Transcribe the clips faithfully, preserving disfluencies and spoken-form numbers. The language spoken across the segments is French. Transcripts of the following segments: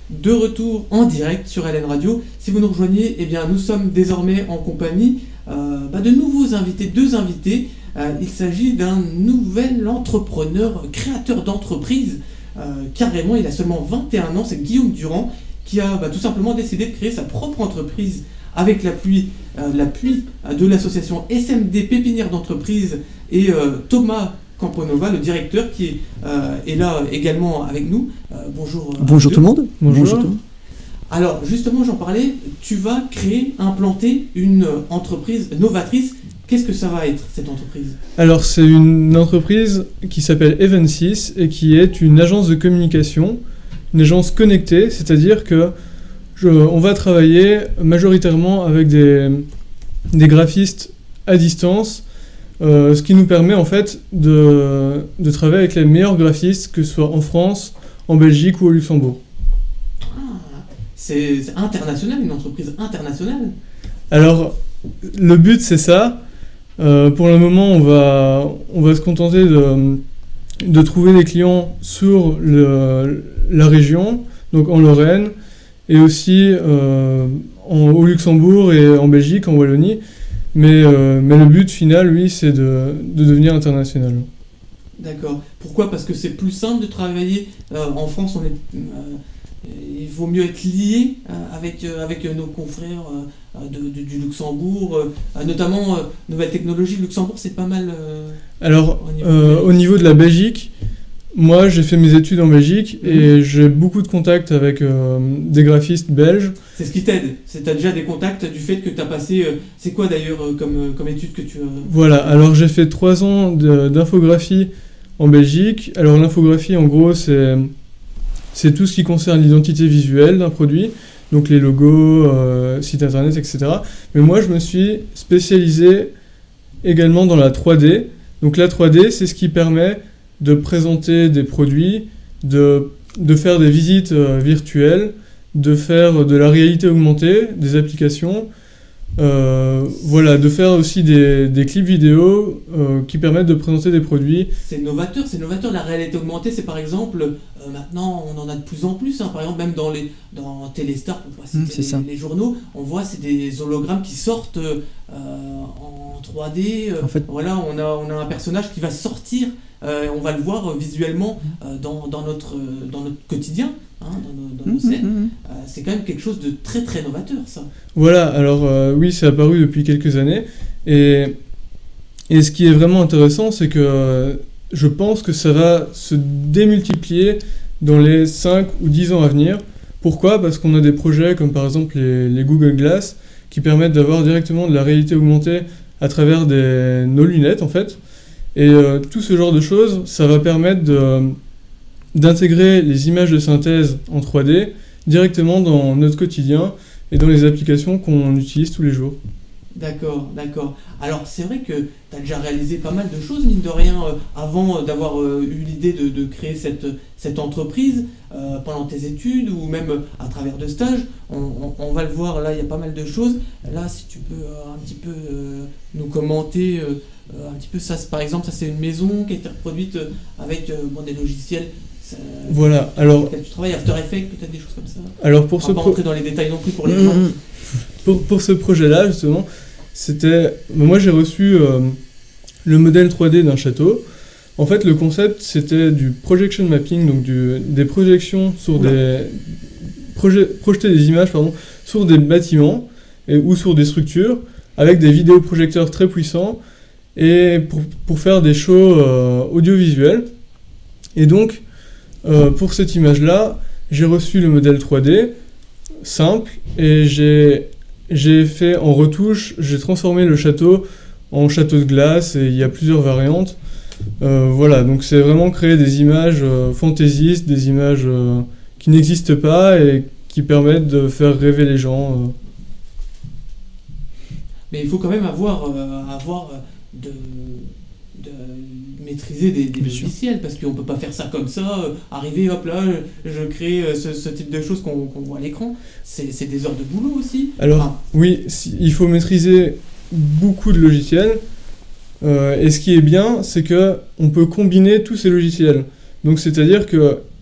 de retour en direct sur L N Radio. Si vous nous rejoignez, eh bien, nous sommes désormais en compagnie euh, bah, de nouveaux invités, deux invités. Euh, il s'agit d'un nouvel entrepreneur, créateur d'entreprise. Euh, carrément, il a seulement vingt et un ans, c'est Guillaume Durand, qui a bah, tout simplement décidé de créer sa propre entreprise avec l'appui, euh, l'appui de l'association S M D Pépinière d'entreprise et euh, Thomas Camponova, le directeur, qui euh, est là également avec nous. Euh, bonjour. Euh, bonjour tout le monde. Bonjour. bonjour tout le monde. Alors justement, j'en parlais, tu vas créer, implanter une entreprise novatrice. Qu'est-ce que ça va être, cette entreprise ? Alors c'est une entreprise qui s'appelle Evensis et qui est une agence de communication, une agence connectée, c'est-à-dire que je, on va travailler majoritairement avec des, des graphistes à distance. Euh, ce qui nous permet en fait de, de travailler avec les meilleurs graphistes, que ce soit en France, en Belgique ou au Luxembourg. Ah, c'est, c'est international, une entreprise internationale. Alors, le but c'est ça. Euh, pour le moment, on va, on va se contenter de, de trouver des clients sur le, la région, donc en Lorraine, et aussi euh, en, au Luxembourg et en Belgique, en Wallonie. Mais, euh, mais le but final, lui, c'est de, de devenir international. D'accord. Pourquoi ? Parce que c'est plus simple de travailler euh, en France. On est, euh, il vaut mieux être lié euh, avec, euh, avec nos confrères euh, de, de, du Luxembourg, euh, notamment euh, nouvelles technologies. Le Luxembourg, c'est pas mal. Euh, Alors, au niveau, euh, au niveau de la Belgique, moi, j'ai fait mes études en Belgique mmh. et j'ai beaucoup de contacts avec euh, des graphistes belges. C'est ce qui t'aide. C'est tu as déjà des contacts du fait que tu as passé... Euh, c'est quoi d'ailleurs euh, comme, euh, comme étude que tu as... Voilà, alors j'ai fait trois ans de, d'infographie en Belgique. Alors l'infographie, en gros, c'est, c'est tout ce qui concerne l'identité visuelle d'un produit, donc les logos, euh, sites internet, et cetera. Mais moi, je me suis spécialisé également dans la trois D. Donc la trois D, c'est ce qui permet de présenter des produits, de, de faire des visites euh, virtuelles, de faire de la réalité augmentée, des applications, euh, voilà, de faire aussi des, des clips vidéo euh, qui permettent de présenter des produits. C'est novateur, c'est novateur. La réalité augmentée, c'est par exemple, euh, maintenant on en a de plus en plus, hein, par exemple même dans les dans Téléstar, pour pas citer mmh, les, les journaux, on voit c'est des hologrammes qui sortent euh, en trois D. Euh, en fait, voilà, on a, on a un personnage qui va sortir, euh, on va le voir euh, visuellement euh, dans, dans, notre, euh, dans notre quotidien. Hein, dans nos, dans nos mmh, scènes, mmh. euh, c'est quand même quelque chose de très très novateur, ça. Voilà, alors euh, oui, c'est apparu depuis quelques années, et, et ce qui est vraiment intéressant, c'est que euh, je pense que ça va se démultiplier dans les cinq ou dix ans à venir. Pourquoi ? Parce qu'on a des projets comme par exemple les, les Google Glass, qui permettent d'avoir directement de la réalité augmentée à travers des, nos lunettes, en fait, et euh, tout ce genre de choses, ça va permettre de... d'intégrer les images de synthèse en trois D directement dans notre quotidien et dans les applications qu'on utilise tous les jours. D'accord, d'accord. Alors c'est vrai que tu as déjà réalisé pas mal de choses, mine de rien, euh, avant d'avoir euh, eu l'idée de, de créer cette, cette entreprise, euh, pendant tes études ou même à travers de stages. On, on, on va le voir, là il y a pas mal de choses. Là, si tu peux euh, un petit peu euh, nous commenter euh, un petit peu ça, par exemple, ça c'est une maison qui a été reproduite avec euh, bon, des logiciels. Ça, voilà, alors... Tu travailles After Effects, peut-être des choses comme ça. Alors pour on ce va pas pro... rentrer dans les détails non plus pour les gens. Pour, pour ce projet-là, justement, c'était... Moi, j'ai reçu euh, le modèle trois D d'un château. En fait, le concept, c'était du projection mapping, donc du, des projections sur Oula. des... Proje... projeter des images, pardon, sur des bâtiments et, ou sur des structures, avec des vidéoprojecteurs très puissants, et pour, pour faire des shows euh, audiovisuels. Et donc, Euh, pour cette image-là, j'ai reçu le modèle trois D, simple, et j'ai, j'ai fait en retouche, j'ai transformé le château en château de glace, et il y a plusieurs variantes. Euh, voilà, donc c'est vraiment créer des images euh, fantaisistes, des images euh, qui n'existent pas et qui permettent de faire rêver les gens. Euh. Mais il faut quand même avoir, euh, avoir de... de maîtriser des, des logiciels, parce qu'on peut pas faire ça comme ça, euh, arriver, hop là, je, je crée euh, ce, ce type de choses qu'on, qu'on voit à l'écran. C'est, c'est des heures de boulot aussi. Alors, enfin, oui, si, il faut maîtriser beaucoup de logiciels, euh, et ce qui est bien, c'est que on peut combiner tous ces logiciels. Donc, c'est-à-dire que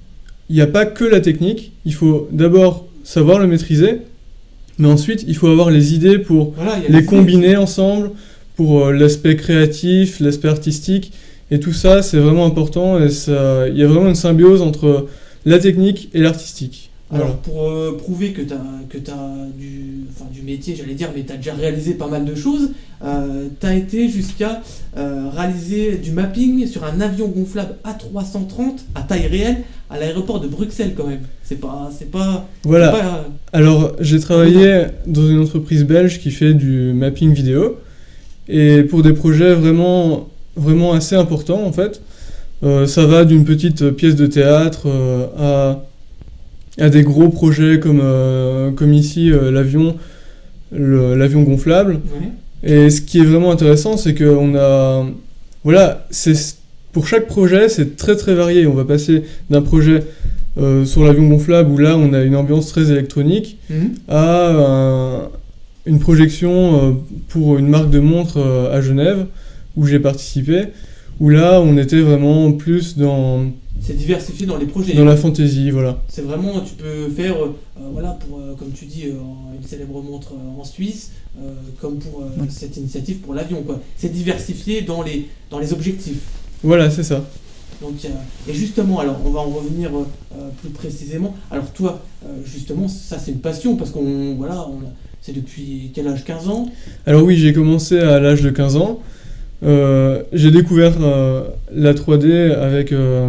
il n'y a pas que la technique, il faut d'abord savoir le maîtriser, mais ensuite il faut avoir les idées pour Voilà, il y a les les combiner idées. ensemble, pour euh, l'aspect créatif, l'aspect artistique, et tout ça c'est vraiment important, et ça, il y a vraiment une symbiose entre la technique et l'artistique. Alors Voilà. pour euh, prouver que tu as que t'as du, enfin, du métier, j'allais dire, mais tu as déjà réalisé pas mal de choses, euh, tu as été jusqu'à euh, réaliser du mapping sur un avion gonflable A trois cent trente à taille réelle à l'aéroport de Bruxelles quand même. C'est pas... C'est pas, Voilà. c'est pas, euh, Alors, j'ai travaillé dans une entreprise belge qui fait du mapping vidéo, et pour des projets vraiment, vraiment assez importants en fait. Euh, ça va d'une petite pièce de théâtre euh, à, à des gros projets comme, euh, comme ici euh, l'avion, le- l'avion gonflable. ouais. Et ce qui est vraiment intéressant, c'est qu'on a... Voilà, c'est, pour chaque projet, c'est très très varié. On va passer d'un projet euh, sur l'avion gonflable où là, on a une ambiance très électronique, Mhm. à un- une projection euh, pour une marque de montre euh, à Genève, où j'ai participé, où là, on était vraiment plus dans, C'est diversifié dans les projets. dans la fantaisie, voilà. C'est vraiment, tu peux faire, euh, voilà, pour, euh, comme tu dis, euh, une célèbre montre euh, en Suisse, euh, comme pour euh, Ouais. cette initiative pour l'avion, quoi. C'est diversifié dans les, dans les objectifs. Voilà, c'est ça. Donc, il y a- et justement, alors, on va en revenir euh, euh, plus précisément. Alors, toi, euh, justement, ça, c'est une passion, parce qu'on, voilà, on, c'est depuis quel âge? quinze ans? Alors oui, j'ai commencé à l'âge de quinze ans. Euh, j'ai découvert euh, la trois D avec, euh,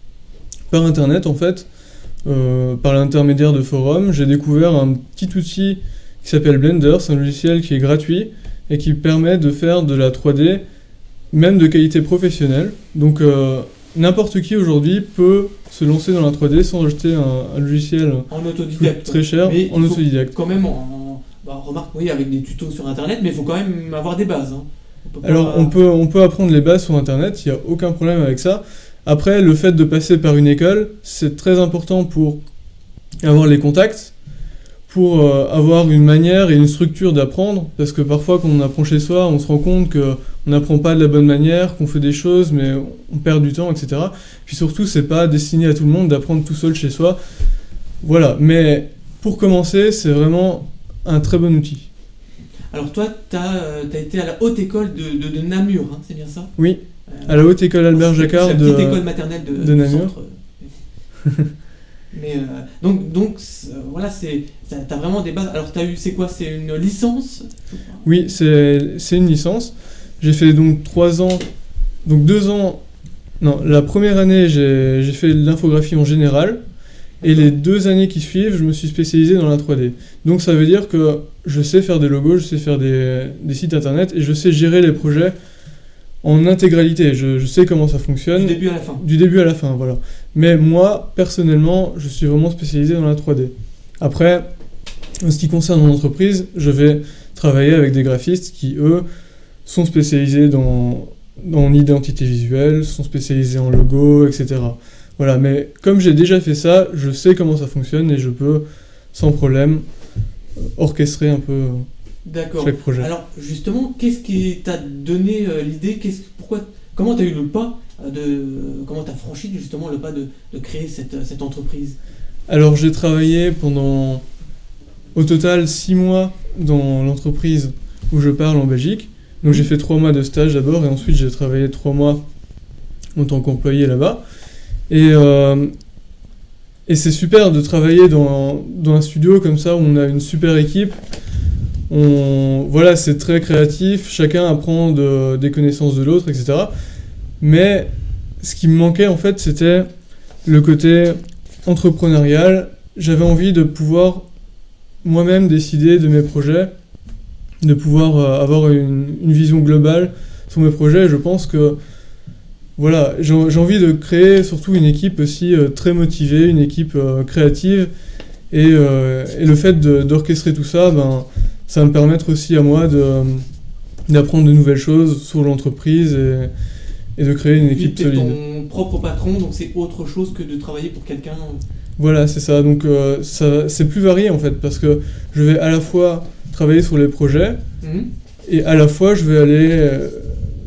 par internet en fait, euh, par l'intermédiaire de forums. J'ai découvert un petit outil qui s'appelle Blender, c'est un logiciel qui est gratuit et qui permet de faire de la trois D, même de qualité professionnelle. Donc euh, n'importe qui aujourd'hui peut se lancer dans la trois D sans acheter un, un logiciel En autodidacte. très cher Mais en il faut autodidacte. Quand même, en, bah, remarque, oui, avec des tutos sur Internet, mais il faut quand même avoir des bases. Hein. On peut pas- Alors on peut, on peut apprendre les bases sur internet, il n'y a aucun problème avec ça. Après, le fait de passer par une école, c'est très important pour avoir les contacts, pour euh, avoir une manière et une structure d'apprendre, parce que parfois quand on apprend chez soi, on se rend compte qu'on n'apprend pas de la bonne manière, qu'on fait des choses, mais on perd du temps, et cetera. Puis surtout, c'est pas destiné à tout le monde d'apprendre tout seul chez soi. Voilà, mais pour commencer, c'est vraiment un très bon outil. Alors toi, tu as été à la haute école de, de, de Namur, hein, c'est bien ça? Oui, Euh, à la haute école Albert c'est- Jacquard c'est de... la petite école maternelle de, de du Namur. centre. Mais euh, donc, donc c'est- euh, voilà, c'est, t'as, t'as vraiment des bases. Alors t'as eu, c'est quoi? C'est une licence? Oui, c'est c'est une licence. J'ai fait donc trois ans, donc deux ans. Non, la première année, j'ai j'ai fait de l'infographie en général. Et les deux années qui suivent, je me suis spécialisé dans la trois D. Donc ça veut dire que je sais faire des logos, je sais faire des, des sites internet et je sais gérer les projets en intégralité. Je, je sais comment ça fonctionne. Du début à la fin. Du début à la fin, voilà. Mais moi, personnellement, je suis vraiment spécialisé dans la trois D. Après, en ce qui concerne mon entreprise, je vais travailler avec des graphistes qui, eux, sont spécialisés dans, dans l'identité visuelle, sont spécialisés en logo, et cetera. Voilà, mais comme j'ai déjà fait ça, je sais comment ça fonctionne et je peux, sans problème, orchestrer un peu D'accord. chaque projet. Alors justement, qu'est-ce qui t'a donné euh, l'idée? Qu'est-ce, pourquoi, comment t'as eu le pas euh, de, comment t'as franchi justement le pas de, de créer cette, cette entreprise? Alors j'ai travaillé pendant au total six mois dans l'entreprise où je parle en Belgique. Donc j'ai fait trois mois de stage d'abord et ensuite j'ai travaillé trois mois en tant qu'employé là-bas. Et, euh, et c'est super de travailler dans, dans un studio comme ça où on a une super équipe. On, voilà, c'est très créatif, chacun apprend de, des connaissances de l'autre, et cetera. Mais ce qui me manquait en fait, c'était le côté entrepreneurial. J'avais envie de pouvoir moi-même décider de mes projets, de pouvoir euh, avoir une, une vision globale sur mes projets. Je pense que voilà, j'ai j'ai envie de créer surtout une équipe aussi euh, très motivée, une équipe euh, créative. Et, euh, et le fait de- d'orchestrer tout ça, ben, ça va me permettre aussi à moi de, d'apprendre de nouvelles choses sur l'entreprise et, et de créer une Puis équipe t'es solide. ton propre patron, donc c'est autre chose que de travailler pour quelqu'un. Voilà, c'est ça. Donc euh, ça, c'est plus varié en fait, parce que je vais à la fois travailler sur les projets Mhm. et à la fois je vais aller euh,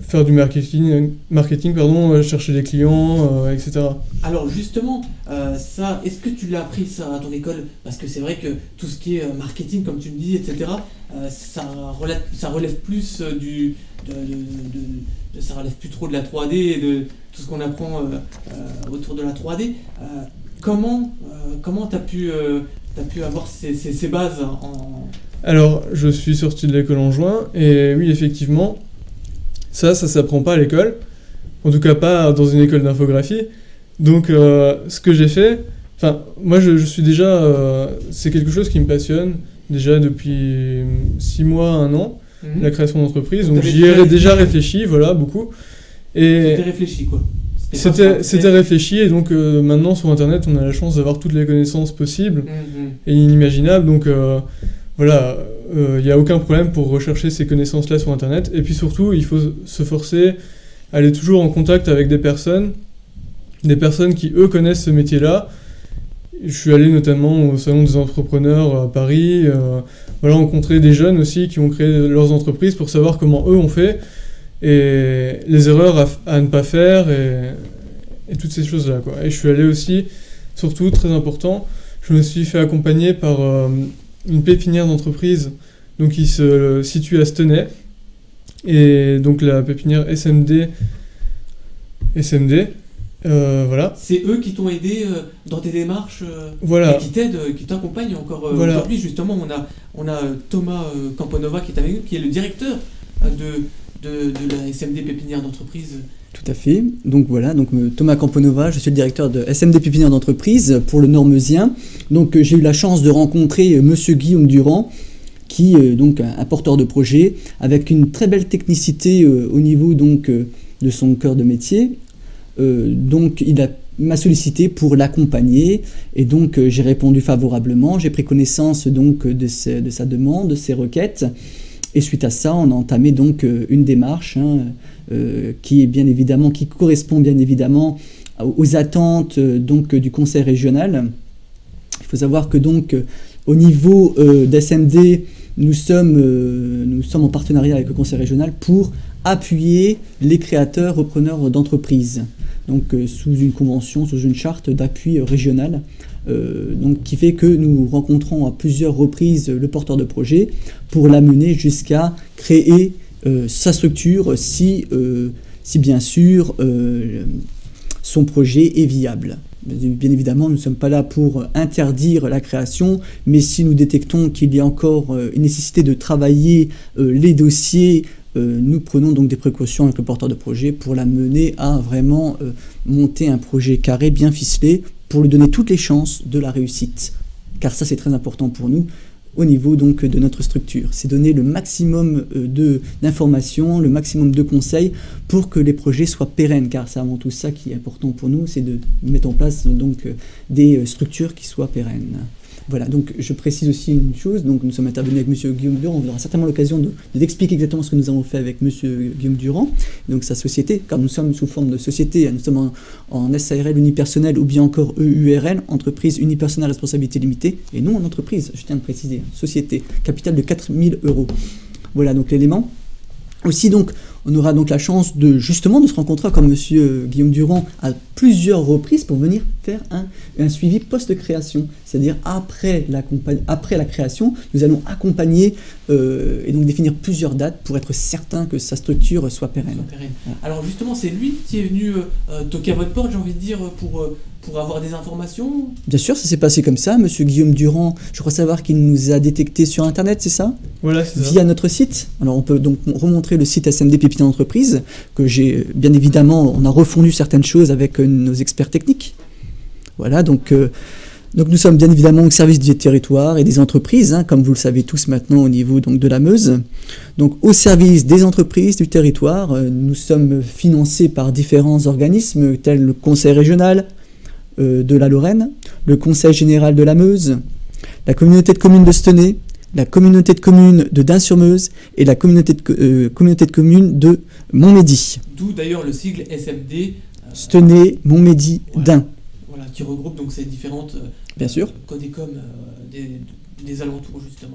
faire du marketing, marketing pardon, euh, chercher des clients, euh, et cetera. Alors justement, euh, ça, est-ce que tu l'as appris ça à ton école? Parce que c'est vrai que tout ce qui est euh, marketing, comme tu le dis, et cetera, euh, ça, relève, ça relève plus euh, du... De, de, de, de, ça relève plus trop de la trois D et de tout ce qu'on apprend euh, euh, autour de la trois D. Euh, comment euh, comment tu as pu, euh, t'as pu avoir ces, ces, ces bases en... Alors, je suis sorti de l'école en juin, et oui, effectivement, ça, ça s'apprend pas à l'école, en tout cas pas dans une école d'infographie. Donc, euh, ce que j'ai fait, enfin, moi, je, je suis déjà, euh, c'est quelque chose qui me passionne, déjà depuis six mois, un an, mmh. la création d'entreprise, donc j'y ai déjà réfléchi, voilà, beaucoup. Et c'était réfléchi, quoi. C'était, c'était réfléchi, et donc euh, maintenant, sur Internet, on a la chance d'avoir toutes les connaissances possibles mmh. et inimaginables, donc... Euh, Voilà, il euh, n'y a aucun problème pour rechercher ces connaissances-là sur Internet. Et puis surtout, il faut se forcer à aller toujours en contact avec des personnes, des personnes qui, eux, connaissent ce métier-là. Je suis allé notamment au Salon des entrepreneurs à Paris, euh, voilà, rencontrer des jeunes aussi qui ont créé leurs entreprises pour savoir comment eux ont fait, et les erreurs à, à ne pas faire, et, et toutes ces choses-là, quoi. Et je suis allé aussi, surtout, très important, je me suis fait accompagner par... Euh, une pépinière d'entreprise donc qui se situe à Stenay, et donc la pépinière S M D S M D euh, voilà. C'est eux qui t'ont aidé euh, dans tes démarches, euh, voilà. et qui t'aident, euh, qui t'accompagnent encore euh, voilà. aujourd'hui. Justement, on a, on a Thomas euh, Camponova qui est avec nous, qui est le directeur euh, de, de, de la S M D pépinière d'entreprise. Tout à fait. Donc voilà, donc Thomas Camponova, je suis le directeur de S M D Pépinière d'entreprise pour le Nord-Meusien. Donc j'ai eu la chance de rencontrer Monsieur Guillaume Durand, qui est donc un porteur de projet avec une très belle technicité euh, au niveau donc euh, de son cœur de métier. Euh, donc il a m'a sollicité pour l'accompagner, et donc euh, j'ai répondu favorablement. J'ai pris connaissance donc de, ses, de sa demande, de ses requêtes. Et suite à ça, on a entamé donc euh, une démarche hein, euh, qui est bien évidemment, qui correspond bien évidemment aux attentes euh, donc du conseil régional. Il faut savoir que donc euh, au niveau euh, d'S M D, nous sommes, euh, nous sommes en partenariat avec le conseil régional pour appuyer les créateurs, repreneurs d'entreprises. Donc euh, sous une convention, sous une charte d'appui régional. Euh, donc, qui fait que nous rencontrons à plusieurs reprises le porteur de projet pour l'amener jusqu'à créer euh, sa structure si, euh, si bien sûr euh, son projet est viable. Bien évidemment, nous ne sommes pas là pour interdire la création, mais si nous détectons qu'il y a encore une nécessité de travailler euh, les dossiers, euh, nous prenons donc des précautions avec le porteur de projet pour l'amener à vraiment euh, monter un projet carré bien ficelé, pour lui donner toutes les chances de la réussite. Car ça, c'est très important pour nous, au niveau donc de notre structure. C'est donner le maximum de, d'informations, le maximum de conseils pour que les projets soient pérennes, car c'est avant tout ça qui est important pour nous, c'est de mettre en place donc des structures qui soient pérennes. Voilà, donc je précise aussi une chose, donc nous sommes intervenus avec M. Guillaume Durand, on aura certainement l'occasion de, de d'expliquer exactement ce que nous avons fait avec M. Guillaume Durand, donc sa société, car nous sommes sous forme de société, nous sommes en, en S A R L unipersonnel ou bien encore E U R L, entreprise unipersonnelle à responsabilité limitée, et non en entreprise, je tiens à le préciser, société, capital de quatre mille euros. Voilà donc l'élément. Aussi donc, on aura donc la chance de justement de se rencontrer comme M. Guillaume Durand à plusieurs reprises pour venir faire un, un suivi post-création. C'est-à-dire après la, après la création, nous allons accompagner euh, et donc définir plusieurs dates pour être certain que sa structure soit pérenne. Soit pérenne. Ouais. Alors justement, c'est lui qui est venu euh, toquer à votre porte, j'ai envie de dire, pour... Euh pour avoir des informations? Bien sûr, ça s'est passé comme ça. Monsieur Guillaume Durand, je crois savoir qu'il nous a détecté sur Internet, c'est ça? Voilà, c'est ça. Via notre site. Alors, on peut donc remontrer le site S M D Pépinière d'entreprise, que j'ai, bien évidemment, on a refondu certaines choses avec euh, nos experts techniques. Voilà, donc, euh, donc nous sommes bien évidemment au service des territoires et des entreprises, hein, comme vous le savez tous maintenant au niveau donc, de la Meuse. Donc, au service des entreprises, du territoire, euh, nous sommes financés par différents organismes, tels le Conseil régional, de la Lorraine, le Conseil général de la Meuse, la communauté de communes de Stenay, la communauté de communes de Dun-sur-Meuse et la communauté de, euh, communauté de communes de Montmédy. D'où d'ailleurs le sigle S M D. Euh, Stenay, Montmédy, voilà, Dun. Voilà, qui regroupe donc ces différentes euh, Bien sûr. codécom euh, des, des alentours justement.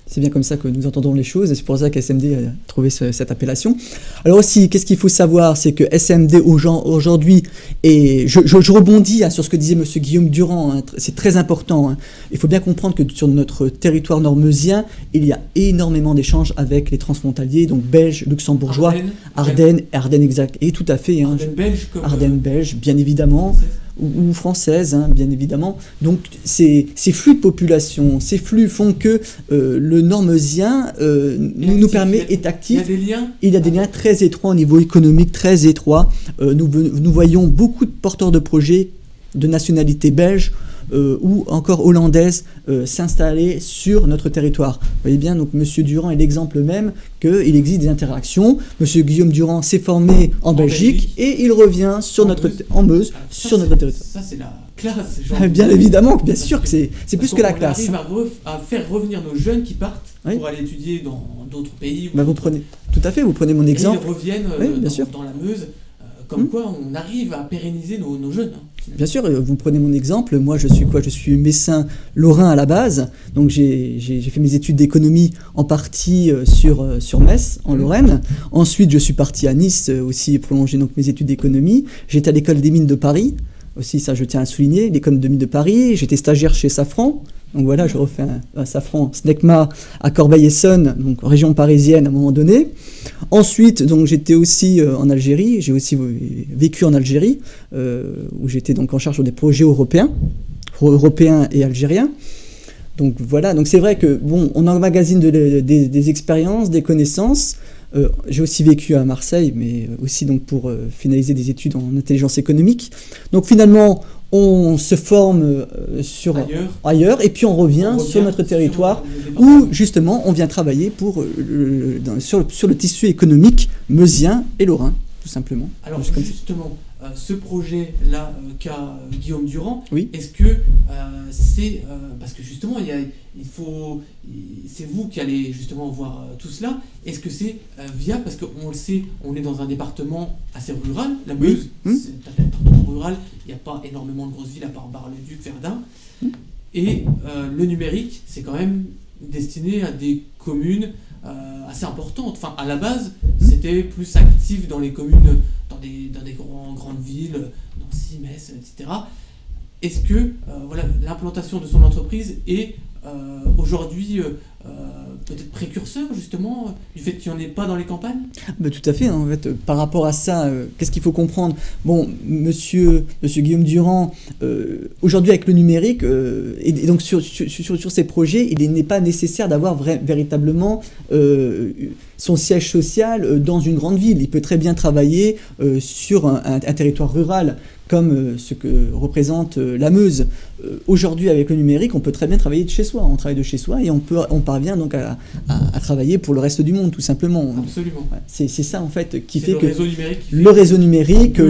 C'est bien comme ça que nous entendons les choses, et c'est pour ça qu'S M D a trouvé ce, cette appellation. Alors aussi, qu'est-ce qu'il faut savoir, c'est que S M D aujourd'hui, et je, je, je rebondis hein, sur ce que disait M. Guillaume Durand, hein, c'est très important. Hein. Il faut bien comprendre que sur notre territoire normeusien, il y a énormément d'échanges avec les transfrontaliers, donc belges, luxembourgeois, Ardennes, Ardennes, Ardennes exact, et tout à fait. Hein, Ardennes belge, comme Ardennes euh, belge, bien évidemment. française. Ou, ou française, hein, bien évidemment. Donc ces, ces flux de population, ces flux font que euh, le normezien euh, nous, nous permet, est actif. Il y a des liens. Il y a des liens très étroits au niveau économique, très étroits. Euh, nous, nous voyons beaucoup de porteurs de projets de nationalité belge euh, ou encore hollandaise euh, s'installer sur notre territoire. Vous voyez bien, donc M. Durand est l'exemple même qu'il existe des interactions. M. Guillaume Durand s'est formé en, en Belgique, Belgique et il revient sur en notre Meuse, en Meuse alors, ça, sur notre territoire. Ça, c'est la classe. Ah, bien évidemment, bien sûr que c'est plus que la classe. On arrive à, ref, à faire revenir nos jeunes qui partent oui. pour aller étudier dans d'autres pays. Bah vous prenez, tout à fait, vous prenez mon exemple. Et ils reviennent oui, bien dans, sûr. dans la Meuse. Comme mmh. quoi, on arrive à pérenniser nos, nos jeunes. Hein. Bien sûr, vous prenez mon exemple. Moi, je suis quoi? Je suis messin lorrain à la base. Donc, j'ai fait mes études d'économie en partie euh, sur, euh, sur Metz, en Lorraine. Ensuite, je suis parti à Nice euh, aussi prolonger donc, mes études d'économie. J'étais à l'école des mines de Paris. Aussi, ça, je tiens à souligner. L'école des mines de Paris. J'étais stagiaire chez Safran. Donc voilà, je refais un, un Safran Snecma à Corbeil-Essonnes, donc région parisienne à un moment donné. Ensuite, donc j'étais aussi euh, en Algérie, j'ai aussi vécu en Algérie, euh, où j'étais donc en charge des projets européens, européens et algériens. Donc voilà, donc c'est vrai que bon, on emmagasine de, de, des, des expériences, des connaissances. Euh, j'ai aussi vécu à Marseille, mais aussi donc pour euh, finaliser des études en intelligence économique. Donc finalement, on se forme euh, sur ailleurs. ailleurs et puis on revient, on revient sur notre territoire sur où justement on vient travailler pour, euh, dans, sur, le, sur le tissu économique meusien et lorrain, tout simplement. Alors justement, euh, ce projet-là euh, qu'a Guillaume Durand, oui. est-ce que euh, c'est... Euh, parce que justement, il, y a, il faut... C'est vous qui allez justement voir euh, tout cela. Est-ce que c'est euh, viable? Parce qu'on le sait, on est dans un département assez rural. La Meuse, oui. c'est un département rural. Il n'y a pas énormément de grosses villes à part Bar-le-Duc, Verdun. Mmh. Et euh, le numérique, c'est quand même destiné à des communes euh, assez importantes. Enfin, à la base, mmh. c'était plus actif dans les communes, dans des, dans des grands, grandes villes, Nancy, Metz, et cetera. Est-ce que euh, voilà, l'implantation de son entreprise est euh, aujourd'hui euh, peut-être précurseur justement du fait qu'il n'y en ait pas dans les campagnes? Bah, tout à fait, hein, en fait, par rapport à ça, euh, qu'est-ce qu'il faut comprendre? Bon, monsieur, monsieur Guillaume Durand, euh, aujourd'hui avec le numérique, euh, et, et donc sur, sur, sur, sur ces projets, il n'est pas nécessaire d'avoir véritablement euh, son siège social dans une grande ville. Il peut très bien travailler euh, sur un, un, un territoire rural, comme euh, ce que représente euh, la Meuse. Euh, Aujourd'hui, avec le numérique, on peut très bien travailler de chez soi. On travaille de chez soi et on, peut, on parvient donc à, à, à travailler pour le reste du monde, tout simplement. Absolument. Ouais, c'est ça, en fait, qui fait le que réseau numérique qui le réseau numérique,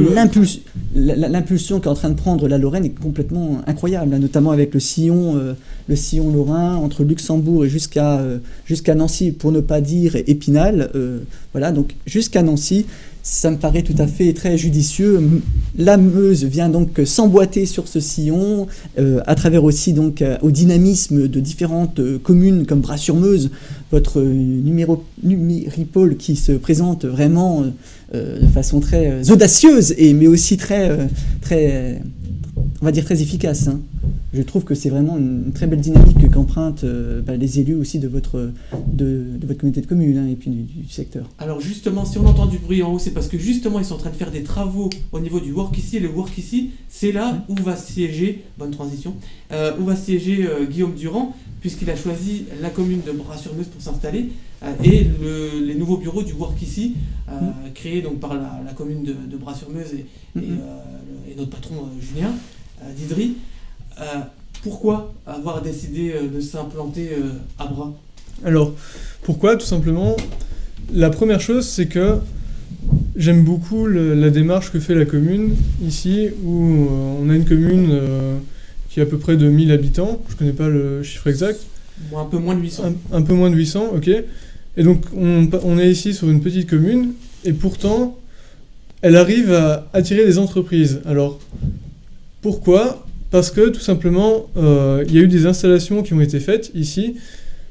l'impulsion qu'est en train de prendre la Lorraine est complètement incroyable, hein, notamment avec le sillon, euh, le sillon lorrain entre Luxembourg et jusqu'à euh, jusqu'à Nancy, pour ne pas dire Épinal. Euh, voilà, donc jusqu'à Nancy. Ça me paraît tout à fait très judicieux. La Meuse vient donc s'emboîter sur ce sillon, euh, à travers aussi donc euh, au dynamisme de différentes euh, communes comme Bras-sur-Meuse, votre euh, numéro, numéripole qui se présente vraiment euh, de façon très euh, audacieuse, et, mais aussi très, euh, très, on va dire très efficace. Hein. Je trouve que c'est vraiment une très belle dynamique qu'empruntent euh, bah, les élus aussi de votre, de, de votre communauté de communes hein, et puis du, du secteur. Alors justement, si on entend du bruit en haut, c'est parce que justement ils sont en train de faire des travaux au niveau du Work Ici. Et le Work Ici, c'est là où va siéger, bonne transition, euh, où va siéger euh, Guillaume Durand, puisqu'il a choisi la commune de Bras-sur-Meuse pour s'installer, euh, et le, les nouveaux bureaux du Work Ici, euh, mmh. créés donc par la, la commune de, de Bras-sur-Meuse et, mmh. et, euh, et notre patron euh, Julien euh, Didry. Euh, pourquoi avoir décidé euh, de s'implanter euh, à Bras? Alors, pourquoi? Tout simplement, la première chose, c'est que j'aime beaucoup le, la démarche que fait la commune ici, où euh, on a une commune euh, qui a à peu près de mille habitants, je ne connais pas le chiffre exact. Un peu moins de huit cents. Un, un peu moins de huit cents, ok. Et donc, on, on est ici sur une petite commune, et pourtant, elle arrive à attirer des entreprises. Alors, pourquoi? Parce que tout simplement, euh, il y a eu des installations qui ont été faites ici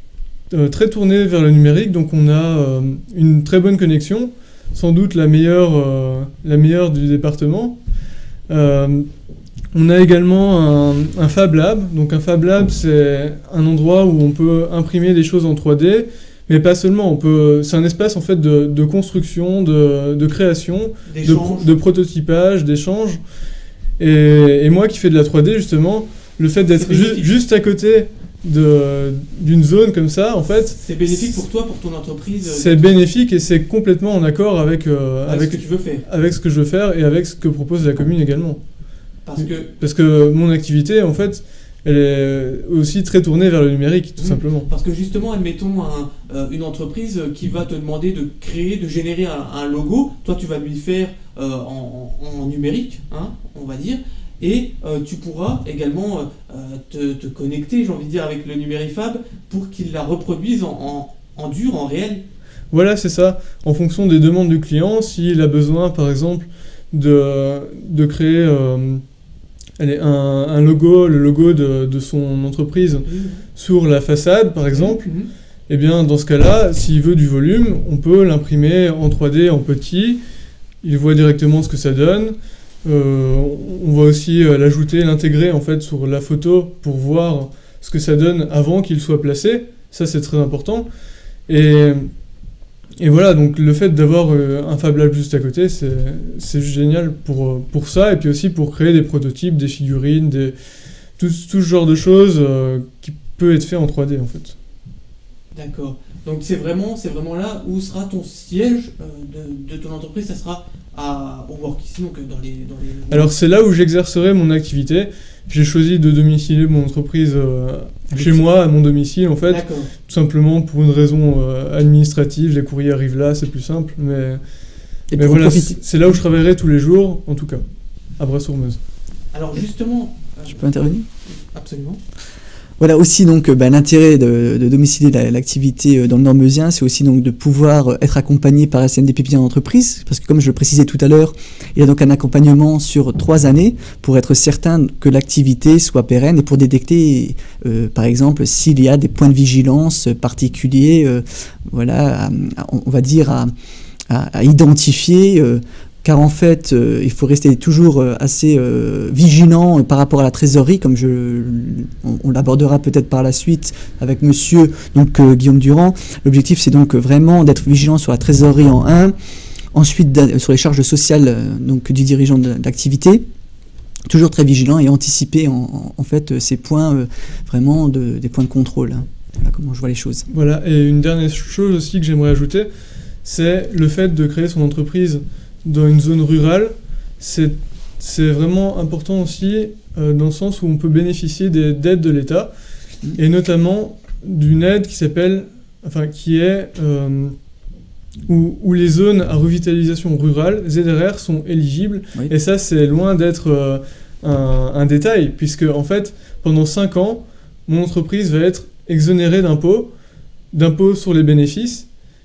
euh, très tourné vers le numérique, donc on a euh, une très bonne connexion, sans doute la meilleure, euh, la meilleure du département. Euh, on a également un, un Fab Lab. Donc un Fab Lab, c'est un endroit où on peut imprimer des choses en trois D, mais pas seulement. On peut, c'est un espace en fait de, de construction, de, de création, de, pro, de prototypage, d'échange. Et, et moi qui fais de la trois D justement, le fait d'être ju juste à côté d'une zone comme ça, en fait... C'est bénéfique pour toi, pour ton entreprise. C'est bénéfique et c'est complètement en accord avec, euh, avec, avec, ce que tu veux faire. avec ce que je veux faire et avec ce que propose la commune également. Parce que... Parce que mon activité, en fait, elle est aussi très tournée vers le numérique, tout mmh. simplement. Parce que justement, admettons un, euh, une entreprise qui va te demander de créer, de générer un, un logo. Toi, tu vas lui faire euh, en, en, en numérique, hein, on va dire. Et euh, tu pourras également euh, te, te connecter, j'ai envie de dire, avec le Numérifab pour qu'il la reproduise en, en, en dur, en réel. Voilà, c'est ça. En fonction des demandes du client, s'il a besoin, par exemple, de, de créer euh, allez, un, un logo, le logo de, de son entreprise mmh. sur la façade, par exemple, mmh. eh bien, dans ce cas-là, s'il veut du volume, on peut l'imprimer en trois D, en petit. Il voit directement ce que ça donne. Euh, on va aussi euh, l'ajouter, l'intégrer en fait sur la photo pour voir ce que ça donne avant qu'il soit placé. Ça, c'est très important. Et, et voilà, donc le fait d'avoir euh, un Fab Lab juste à côté, c'est génial pour, pour ça, et puis aussi pour créer des prototypes, des figurines, des, tout, tout ce genre de choses euh, qui peut être fait en trois D en fait. D'accord. Donc c'est vraiment, c'est vraiment là où sera ton siège euh, de, de ton entreprise, ça sera à Work ici, donc dans les... Dans les... Alors c'est là où j'exercerai mon activité. J'ai choisi de domicilier mon entreprise euh, chez moi, à mon domicile en fait. Tout simplement pour une raison euh, administrative, les courriers arrivent là, c'est plus simple. Mais, mais voilà, c'est là où je travaillerai tous les jours, en tout cas, à Bras-sur-Meuse. Alors justement... Euh, je peux intervenir ? Absolument. Voilà aussi donc bah, l'intérêt de, de domicilier l'activité dans le Nord-Meusien, c'est aussi donc de pouvoir être accompagné par S N D Pépinière d'entreprise, parce que comme je le précisais tout à l'heure, il y a donc un accompagnement sur trois années pour être certain que l'activité soit pérenne et pour détecter, euh, par exemple, s'il y a des points de vigilance particuliers, euh, voilà, à, à, on va dire à, à, à identifier. Euh, car en fait, euh, il faut rester toujours euh, assez euh, vigilant euh, par rapport à la trésorerie, comme je, on, on l'abordera peut-être par la suite avec monsieur donc, euh, Guillaume Durand. L'objectif, c'est donc vraiment d'être vigilant sur la trésorerie en un, ensuite sur les charges sociales euh, donc, du dirigeant de l'activité, toujours très vigilant et anticiper en, en, en fait ces points, euh, vraiment de, des points de contrôle. Hein. Voilà comment je vois les choses. Voilà, et une dernière chose aussi que j'aimerais ajouter, c'est le fait de créer son entreprise dans une zone rurale. C'est vraiment important aussi euh, dans le sens où on peut bénéficier d'aides de l'État, mmh. et notamment d'une aide qui s'appelle, enfin qui est euh, où, où les zones à revitalisation rurale, Z R R, sont éligibles. Oui. Et ça, c'est loin d'être euh, un, un détail, puisque en fait, pendant cinq ans, mon entreprise va être exonérée d'impôts, d'impôts sur les bénéfices.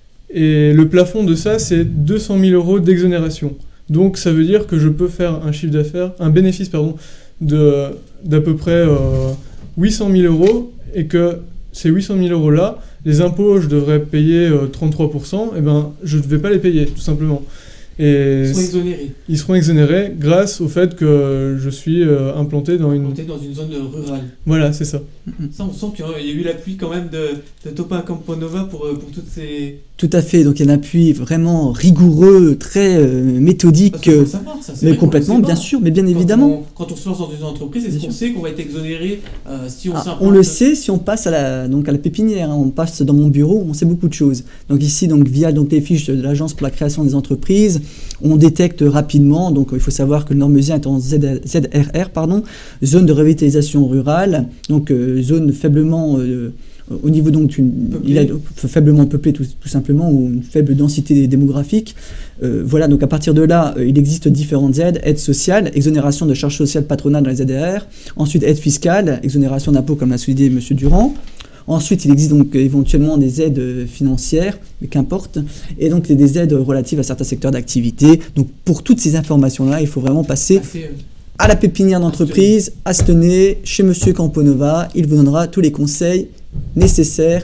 Et le plafond de ça, c'est deux cent mille euros d'exonération. Donc ça veut dire que je peux faire un chiffre d'affaires, un bénéfice pardon, de d'à peu près euh, huit cent mille euros, et que ces huit cent mille euros là, les impôts, je devrais payer euh, trente-trois pour cent, et ben je ne vais pas les payer, tout simplement. Et ils seront exonérés. Ils seront exonérés grâce au fait que je suis euh, implanté dans une... Implanté dans une zone rurale. Voilà, c'est ça. Ça, on sent qu'il y a eu l'appui quand même de, de Toma Camponova pour, pour toutes ces... Tout à fait, donc il y a un appui vraiment rigoureux, très euh, méthodique. Parce qu'il faut le savoir, ça, mais complètement, bien sûr, mais bien quand évidemment. On, quand on se lance dans une entreprise, est-ce qu'on sait qu'on va être exonéré euh, si on ah, s'implante? On le sait si on passe à la, donc à la pépinière, hein, on passe dans mon bureau, on sait beaucoup de choses. Donc ici, donc, via donc, les fiches de l'Agence pour la création des entreprises, on détecte rapidement, donc il faut savoir que le Nord-Meusien est en Z R R, pardon, zone de revitalisation rurale, donc euh, zone faiblement... Euh, au niveau donc une, il a faiblement peuplé tout, tout simplement, ou une faible densité démographique. Euh, voilà, donc à partir de là, euh, il existe différentes aides: aide sociale, exonération de charges sociales patronales dans les Z R R, ensuite aide fiscale, exonération d'impôts comme l'a souligné M. Durand. Ensuite, il existe donc éventuellement des aides financières, mais qu'importe, et donc des aides relatives à certains secteurs d'activité. Donc pour toutes ces informations-là, il faut vraiment passer à la pépinière d'entreprise, à Stenay, chez M. Camponova. Il vous donnera tous les conseils nécessaires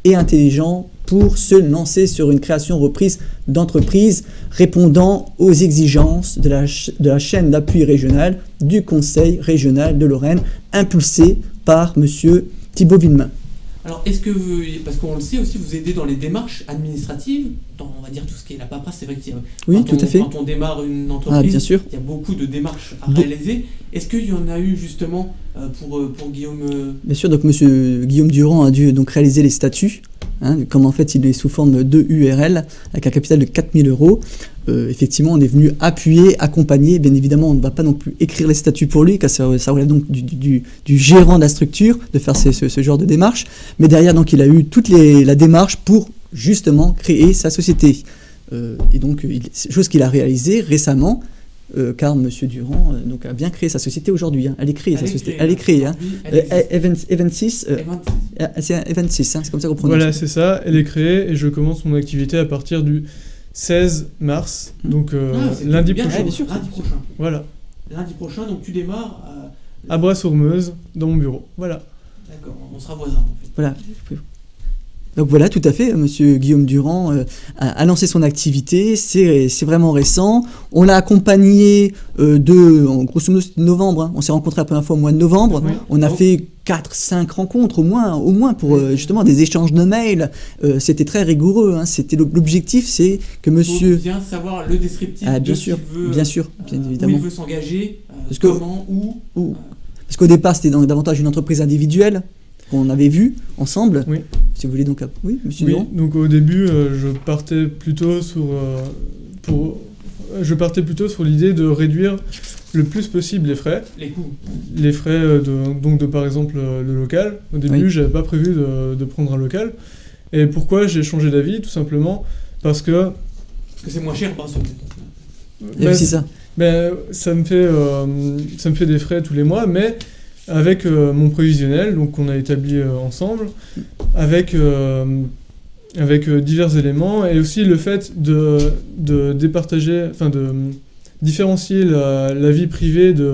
et intelligent pour se lancer sur une création-reprise d'entreprise répondant aux exigences de la, ch de la chaîne d'appui régionale du Conseil régional de Lorraine, impulsé par M. Thibault Villemain. Alors, est-ce que vous, parce qu'on le sait aussi, vous aidez dans les démarches administratives, dans, on va dire, tout ce qui est la paperasse, c'est vrai que oui, quand, tout on, à fait. quand on démarre une entreprise, ah, bien sûr. il y a beaucoup de démarches à Be réaliser. Est-ce qu'il y en a eu justement euh, pour, pour Guillaume euh... Bien sûr, donc M. Guillaume Durand a dû donc réaliser les statuts, hein, comme en fait il est sous forme de U R L, avec un capital de quatre mille euros. Euh, effectivement, on est venu appuyer, accompagner. Bien évidemment, on ne va pas non plus écrire les statuts pour lui, car ça, ça relève donc du, du, du gérant de la structure de faire ce, ce, ce genre de démarche. Mais derrière, donc, il a eu toute les, la démarche pour justement créer sa société. Euh, et donc, il, chose qu'il a réalisée récemment, euh, car M. Durand euh, donc, a bien créé sa société aujourd'hui. Hein. Elle est créée, elle sa est société. Créée, elle est créée. Hein. Event six, euh, c'est Event six, hein, c'est comme ça qu'on prononce. Voilà, c'est ça. Elle est créée et je commence mon activité à partir du seize mars, donc euh, ah, lundi bien prochain. Bien sûr, lundi prochain. Voilà. Lundi prochain, donc tu démarres à, à Bras-sur-Meuse, dans mon bureau. Voilà. D'accord, on sera voisins en fait. Voilà. Donc voilà, tout à fait, Monsieur Guillaume Durand euh, a, a lancé son activité, c'est vraiment récent. On l'a accompagné euh, de, en grosso modo, c'était novembre, hein. On s'est rencontrés la première fois au mois de novembre. Oui. On a oh. fait quatre cinq rencontres au moins, au moins pour euh, justement des échanges de mails. Euh, c'était très rigoureux, hein. C'était l'objectif, c'est que Monsieur... Il faut bien savoir le descriptif ah, bien de sûr, ce qu'il veut, bien sûr, bien euh, évidemment. Où il veut s'engager, euh, que, comment, où... où. Parce qu'au départ, c'était davantage une entreprise individuelle qu'on avait vu ensemble. Oui. Si vous voulez donc... Oui, monsieur Oui, Durand. donc au début, euh, je partais plutôt sur... Euh, pour, je partais plutôt sur l'idée de réduire le plus possible les frais. Les coûts. Les frais, de, donc de par exemple le local. Au début, oui. j'avais pas prévu de, de prendre un local. Et pourquoi j'ai changé d'avis? Tout simplement parce que... Parce que c'est moins cher, par exemple. Ben, c'est ça. Ben, ça, me fait, euh, ça me fait des frais tous les mois, mais... avec euh, mon prévisionnel, donc qu'on a établi euh, ensemble, avec, euh, avec euh, divers éléments, et aussi le fait de, de départager, enfin de différencier la, la vie privée de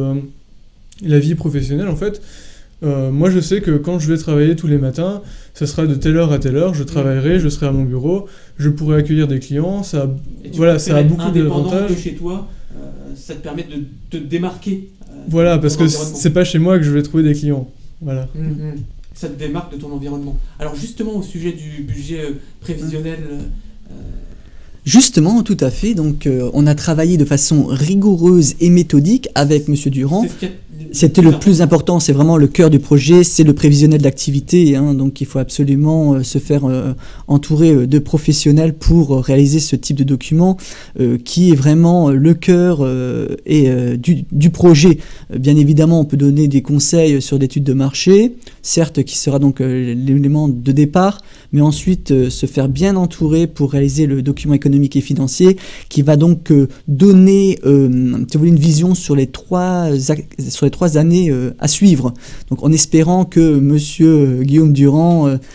la vie professionnelle, en fait. Euh, moi, je sais que quand je vais travailler tous les matins, ça sera de telle heure à telle heure, je travaillerai, je serai à mon bureau, je pourrai accueillir des clients, ça, voilà, ça a beaucoup d'avantages. De chez toi, euh, ça te permet de te démarquer. Voilà, parce que c'est pas chez moi que je vais trouver des clients. Voilà. Mmh, mmh. Ça te démarque de ton environnement. Alors justement, au sujet du budget euh, prévisionnel... Euh... Justement, tout à fait. Donc, euh, on a travaillé de façon rigoureuse et méthodique avec Monsieur Durand. C'était le plus important, c'est vraiment le cœur du projet, c'est le prévisionnel d'activité. Hein, donc, il faut absolument euh, se faire euh, entourer euh, de professionnels pour euh, réaliser ce type de document euh, qui est vraiment le cœur euh, et, euh, du, du projet. Euh, bien évidemment, on peut donner des conseils sur l'étude de marché, certes, qui sera donc euh, l'élément de départ, mais ensuite euh, se faire bien entourer pour réaliser le document économique et financier qui va donc euh, donner euh, si vous voulez, une vision sur les trois, sur les trois années euh, à suivre. Donc en espérant que Monsieur Guillaume Durand, euh,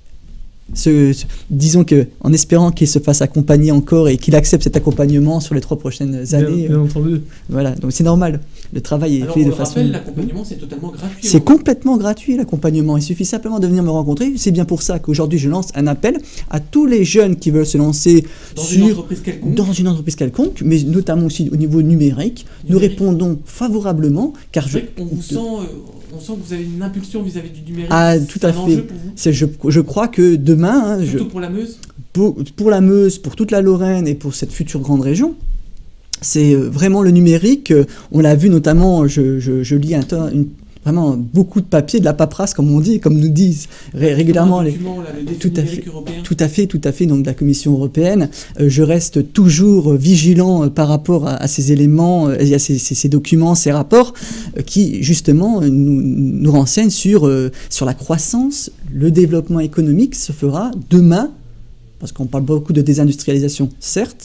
se, se, disons que, en espérant qu'il se fasse accompagner encore et qu'il accepte cet accompagnement sur les trois prochaines années. Bien, bien euh, entendu. Voilà, donc c'est normal. Le travail est Alors, fait de façon... façon... rappelle, l'accompagnement, c'est totalement gratuit. C'est complètement gratuit, l'accompagnement. Il suffit simplement de venir me rencontrer. C'est bien pour ça qu'aujourd'hui, je lance un appel à tous les jeunes qui veulent se lancer dans, sur... une, entreprise quelconque. dans une entreprise quelconque, mais notamment aussi au niveau numérique. numérique. Nous répondons favorablement, car je... On vous sent... Euh, on sent que vous avez une impulsion vis-à-vis -vis du numérique. Ah, tout à fait. Je, je crois que demain... Hein, Surtout je... pour la Meuse. Pour, pour la Meuse, pour toute la Lorraine et pour cette future grande région, c'est vraiment le numérique. On l'a vu notamment, je, je, je lis un temps, une, vraiment beaucoup de papiers, de la paperasse, comme on dit, comme nous disent ré régulièrement les. Document, là, le tout à fait, européen. tout à fait, tout à fait. Donc de la Commission européenne, euh, je reste toujours vigilant euh, par rapport à, à ces éléments, euh, à ces, ces, ces documents, ces rapports, euh, qui justement euh, nous, nous renseignent sur euh, sur la croissance, le développement économique se fera demain, parce qu'on parle beaucoup de désindustrialisation, certes.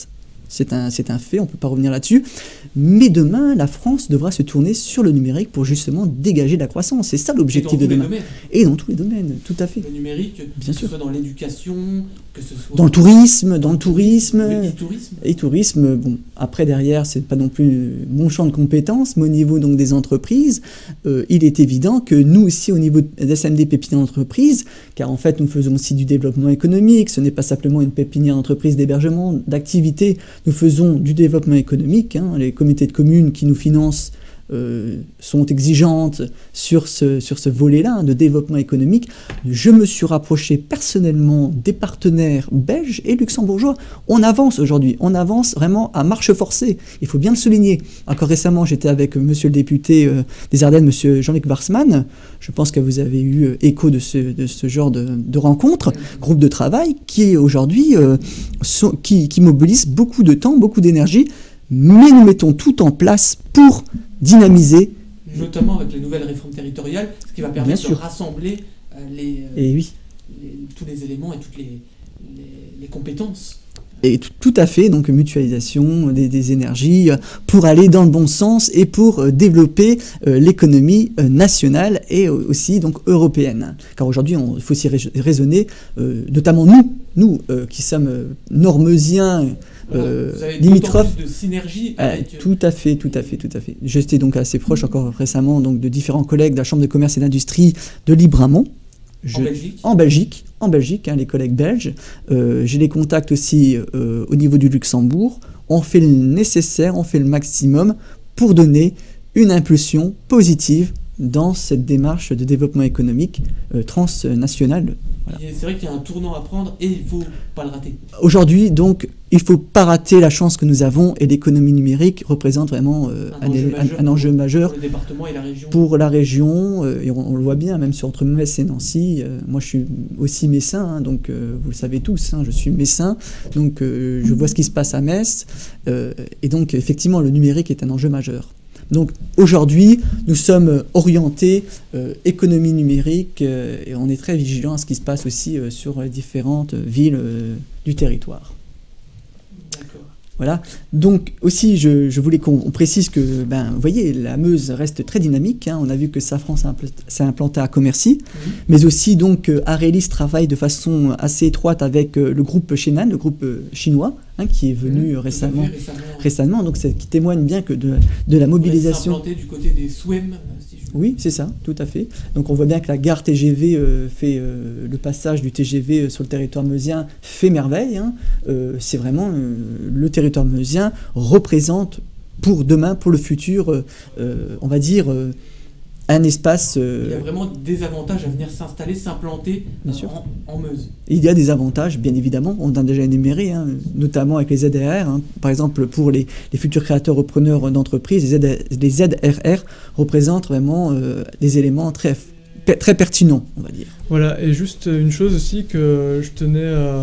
c'est un, c'est un fait, on ne peut pas revenir là-dessus. Mais demain, la France devra se tourner sur le numérique pour justement dégager de la croissance. C'est ça l'objectif de demain. Et dans tous les domaines, tout à fait. Le numérique, bien que sûr. ce soit dans l'éducation, que ce soit... Dans le tourisme, dans le tourisme. Et tourisme. Et tourisme, bon, après derrière, c'est pas non plus mon champ de compétences, mais au niveau donc des entreprises, euh, il est évident que nous aussi, au niveau d'S M D Pépinière d'entreprise, car en fait, nous faisons aussi du développement économique, ce n'est pas simplement une pépinière d'entreprise d'hébergement, d'activité, nous faisons du développement économique, hein, les communautés de communes qui nous financent euh, sont exigeantes sur ce, sur ce volet-là, hein, de développement économique. Je me suis rapproché personnellement des partenaires belges et luxembourgeois. On avance aujourd'hui, on avance vraiment à marche forcée, il faut bien le souligner. Encore récemment, j'étais avec monsieur le député euh, des Ardennes, monsieur Jean-Luc Warsmann. Je pense que vous avez eu euh, écho de ce, de ce genre de, de rencontres, groupe de travail qui aujourd'hui euh, sont, qui, qui mobilise beaucoup de temps, beaucoup d'énergie, mais nous mettons tout en place pour dynamiser. Notamment avec les nouvelles réformes territoriales, ce qui va permettre de rassembler euh, les, euh, et oui. les, tous les éléments et toutes les, les, les compétences. Et tout, tout à fait, donc mutualisation des, des énergies euh, pour aller dans le bon sens et pour euh, développer euh, l'économie euh, nationale et euh, aussi donc européenne. Car aujourd'hui, il faut aussi raisonner, euh, notamment nous, nous euh, qui sommes euh, normeusiens, Euh, Vous avez limitrophes de synergie avec... euh, tout à fait, tout à fait, tout à fait. J'étais donc assez proche encore récemment donc de différents collègues de la Chambre de commerce et d'industrie de Libramont. Je, en Belgique En Belgique, en Belgique hein, les collègues belges. Euh, j'ai les contacts aussi euh, au niveau du Luxembourg. On fait le nécessaire, on fait le maximum pour donner une impulsion positive dans cette démarche de développement économique euh, transnationale. Voilà. C'est vrai qu'il y a un tournant à prendre et il ne faut pas le rater. Aujourd'hui, donc, il ne faut pas rater la chance que nous avons et l'économie numérique représente vraiment euh, un, un, enjeu un, un enjeu majeur pour le département et la région. Pour la région, euh, et on, on le voit bien, même sur entre Metz et Nancy. Euh, moi, je suis aussi messin, hein, donc euh, vous le savez tous, hein, je suis messin, donc euh, je vois ce qui se passe à Metz. Euh, et donc, effectivement, le numérique est un enjeu majeur. Donc aujourd'hui, nous sommes orientés euh, économie numérique euh, et on est très vigilants à ce qui se passe aussi euh, sur les différentes villes euh, du territoire. D'accord. Voilà. Donc aussi, je, je voulais qu'on précise que, ben, vous voyez, la Meuse reste très dynamique. Hein. On a vu que Safran s'est implanté à Commercy, mmh. mais aussi donc Arelis travaille de façon assez étroite avec euh, le groupe Shenan, le groupe euh, chinois. Hein, qui est venu mmh, récemment, fait, récemment, récemment, donc qui témoigne bien que de, de la mobilisation. Implanté du côté des S W E M. Si je... Oui, c'est ça, tout à fait. Donc on voit bien que la gare T G V euh, fait euh, le passage du T G V sur le territoire meusien fait merveille. Hein. Euh, c'est vraiment euh, le territoire meusien représente pour demain, pour le futur, euh, euh, on va dire. Euh, un espace... Euh, il y a vraiment des avantages à venir s'installer, s'implanter euh, en, en Meuse. Il y a des avantages, bien évidemment, on a déjà énuméré, hein, notamment avec les Z R R. Hein, par exemple, pour les, les futurs créateurs repreneurs d'entreprises, les, les Z R R représentent vraiment euh, des éléments très, très pertinents, on va dire. Voilà, et juste une chose aussi que je tenais à,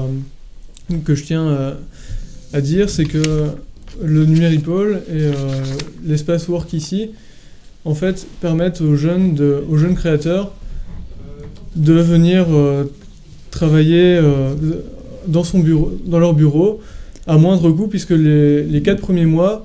que je tiens à, à dire, c'est que le Numéripôle et euh, l'espace Work ici, en fait, permettent aux jeunes, de, aux jeunes créateurs de venir euh, travailler euh, dans, son bureau, dans leur bureau à moindre coût, puisque les, les quatre premiers mois,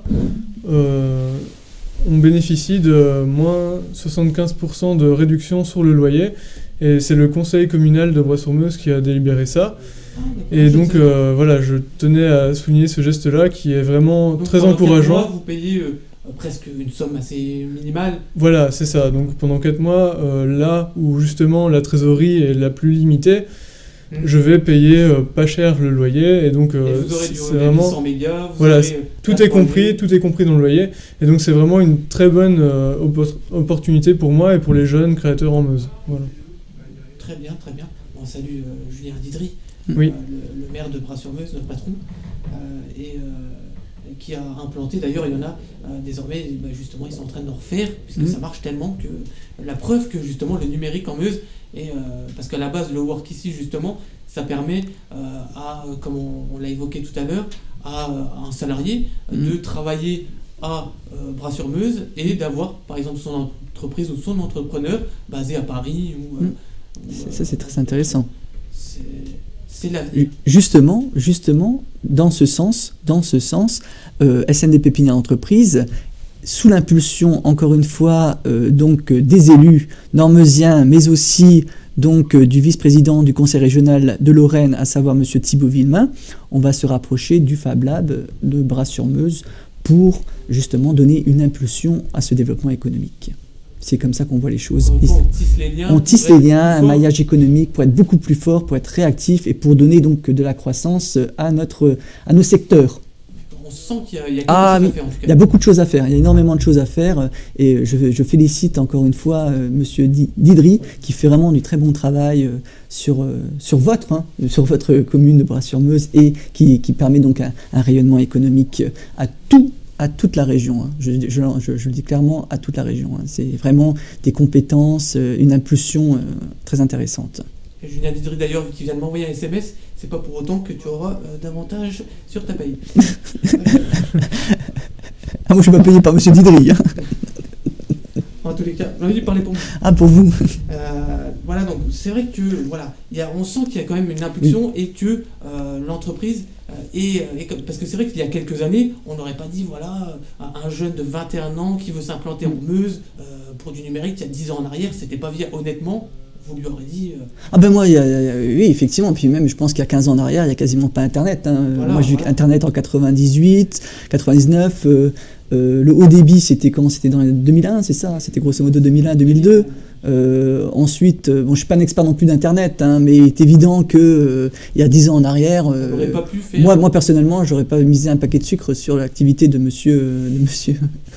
euh, on bénéficie de moins soixante-quinze pour cent de réduction sur le loyer. Et c'est le conseil communal de Bois-sur-Meuse qui a délibéré ça. Et donc, euh, voilà, je tenais à souligner ce geste-là qui est vraiment donc, très encourageant. Mois, vous payez... Euh... presque une somme assez minimale. Voilà, c'est ça. Donc pendant quatre mois, euh, là où justement la trésorerie est la plus limitée, mmh. je vais payer euh, pas cher le loyer. Et donc euh, et vous aurez du c'est vraiment... cent mégas, vous voilà, aurez tout est compris, tout est compris dans le loyer. Et donc c'est vraiment une très bonne euh, op- opportunité pour moi et pour les jeunes créateurs en Meuse. Voilà. Très bien, très bien. On salue euh, Julien Didry, oui. euh, le, le maire de Bras-sur-Meuse, notre patron, euh, et euh, qui a implanté, d'ailleurs il y en a euh, désormais, bah, justement ils sont en train de refaire, puisque mmh. ça marche tellement que la preuve que justement le numérique en Meuse, et, euh, parce qu'à la base le Work ici justement, ça permet euh, à, comme on, on l'a évoqué tout à l'heure, à, à un salarié mmh. de travailler à euh, Bras-sur-Meuse et d'avoir par exemple son entreprise ou son entrepreneur basé à Paris. Ou, mmh. euh, ou, ça c'est très intéressant. C'est c'est l'avenir. Justement, justement, dans ce sens, dans ce sens, euh, S N D Pépinière Entreprise, sous l'impulsion, encore une fois, euh, donc des élus normeusiens, mais aussi donc euh, du vice-président du conseil régional de Lorraine, à savoir M. Thibaut Villemain, on va se rapprocher du Fab Lab de Bras-sur-Meuse pour justement donner une impulsion à ce développement économique. C'est comme ça qu'on voit les choses. On tisse les liens, on tisse les liens un maillage économique pour être beaucoup plus fort, pour être réactif et pour donner donc de la croissance à, notre, à nos secteurs. On sent qu'il y a, il y a quelque ah, chose oui. à faire en tout cas. Il y a beaucoup de choses à faire, il y a énormément de choses à faire et je, je félicite encore une fois euh, M. Didry qui fait vraiment du très bon travail euh, sur, euh, sur, votre, hein, sur votre commune de Bras-sur-Meuse et qui, qui permet donc un, un rayonnement économique à tout. à toute la région, hein. je, je, je, je le dis clairement, à toute la région. Hein. C'est vraiment des compétences, euh, une impulsion euh, très intéressante. Et Julien Didry d'ailleurs qui vient de m'envoyer un S M S, c'est pas pour autant que tu auras euh, davantage sur ta paye. Ah, moi je suis pas payé par M. Didry. Hein. En tous les cas, j'ai envie de parler pour vous. Ah, pour vous. Euh, voilà, donc c'est vrai que voilà, il y a, on sent qu'il y a quand même une impulsion oui. et que euh, l'entreprise euh, est, est. Parce que c'est vrai qu'il y a quelques années, on n'aurait pas dit voilà, un jeune de vingt et un ans qui veut s'implanter en Meuse euh, pour du numérique, il y a dix ans en arrière, c'était pas via, honnêtement. Vous lui aurez dit... Euh... Ah ben moi, il y a, oui, effectivement, puis même je pense qu'il y a quinze ans en arrière, il n'y a quasiment pas Internet. Hein. Voilà, moi j'ai voilà. eu Internet en quatre-vingt-dix-huit, quatre-vingt-dix-neuf, euh, euh, le haut débit c'était comment? C'était dans les deux mille un, c'est ça? C'était grosso modo deux mille un deux mille deux. Euh, ensuite, bon, je ne suis pas un expert non plus d'Internet, hein, mais il est évident qu'il euh, y a dix ans en arrière, euh, pas pu faire... moi, moi personnellement, je n'aurais pas misé un paquet de sucre sur l'activité de monsieur... De monsieur...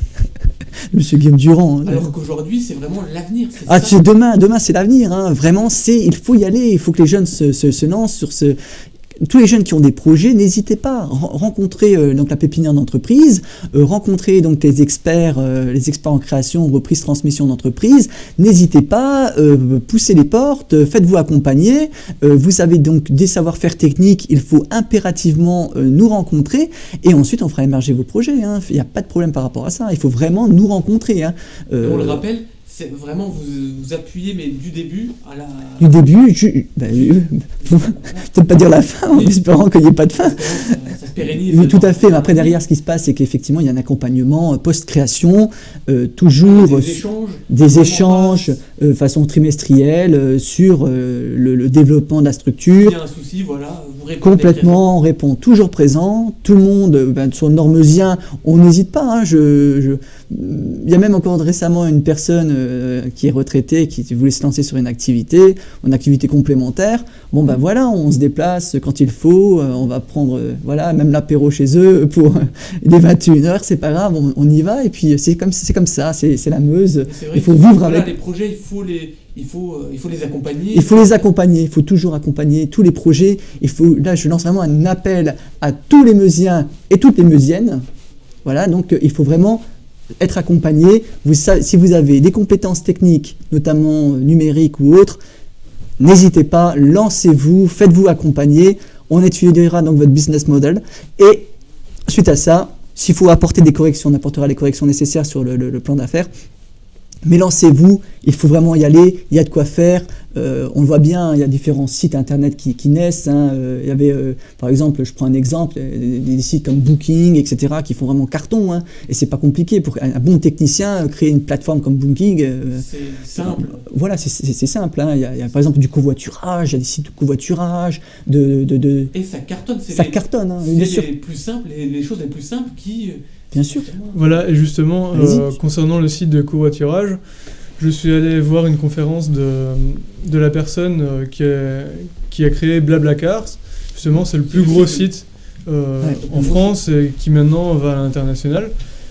Monsieur Guillaume Durand. Hein, alors qu'aujourd'hui, c'est vraiment l'avenir. Ah, tu sais, demain, demain c'est l'avenir. Hein. Vraiment, c'est, il faut y aller. Il faut que les jeunes se, se, se lancent sur ce... Tous les jeunes qui ont des projets, n'hésitez pas, rencontrez euh, donc la pépinière d'entreprise, euh, rencontrez donc les experts, euh, les experts en création, reprise, transmission d'entreprise. N'hésitez pas, euh, poussez les portes, euh, faites-vous accompagner. Euh, vous avez donc des savoir-faire techniques, il faut impérativement euh, nous rencontrer et ensuite on fera émerger vos projets. Hein. Il n'y a pas de problème par rapport à ça. Il faut vraiment nous rencontrer. Hein. Euh, on le rappelle. C'est vraiment vous, vous appuyez, mais du début à la... Du début, je... ben, euh, peut-être pas dire la fin, en oui. espérant qu'il n'y ait pas de fin. Ça, ça se pérennise. Oui, tout à fait. Mais après, derrière, ce qui se passe, c'est qu'effectivement, il y a un accompagnement post-création, euh, toujours... Des échanges. Des échanges, euh, façon trimestrielle, euh, sur euh, le, le développement de la structure. S'il y a un souci, voilà, vous répondez. Complètement, on répond toujours présent. Tout le monde, ben, sur le Normeusien, on n'hésite pas. Hein, je, je... Il y a même encore récemment une personne euh, qui est retraitée, qui voulait se lancer sur une activité, une activité complémentaire. Bon ben voilà, on se déplace quand il faut, euh, on va prendre euh, voilà, même l'apéro chez eux pour euh, les vingt et une heures, c'est pas grave, on, on y va et puis c'est comme, c'est comme ça, c'est, c'est la Meuse. C'est il faut vivre voilà, avec. Les projets, il faut les, il faut, euh, il faut les accompagner. Il faut les accompagner, il faut toujours accompagner tous les projets. Il faut, là, je lance vraiment un appel à tous les Meusiens et toutes les Meusiennes. Voilà, donc euh, il faut vraiment être accompagné. Vous, si vous avez des compétences techniques, notamment numériques ou autres, n'hésitez pas, lancez-vous, faites-vous accompagner. On étudiera donc votre business model. Et suite à ça, s'il faut apporter des corrections, on apportera les corrections nécessaires sur le, le, le plan d'affaires. Mais lancez-vous, il faut vraiment y aller, il y a de quoi faire. Euh, on le voit bien, il y a différents sites internet qui, qui naissent. Hein. Euh, il y avait, euh, par exemple, je prends un exemple, des, des sites comme Booking, et cetera, qui font vraiment carton. Hein. Et c'est pas compliqué pour un, un bon technicien créer une plateforme comme Booking. Euh, c'est simple. Euh, voilà, c'est, c'est, c'est simple. Hein. Il, y a, il y a par exemple du covoiturage, il y a des sites de covoiturage, de, de, de... Et ça cartonne. C'est ça les, cartonne. Hein, c'est bien les sûr. plus simples, les, les choses les plus simples qui. Bien sûr. Voilà, et justement, euh, concernant le site de covoiturage, je suis allé voir une conférence de, de la personne euh, qui, a, qui a créé BlaBlaCar. Justement, c'est le plus gros site euh, ouais, en France et qui maintenant va à l'international.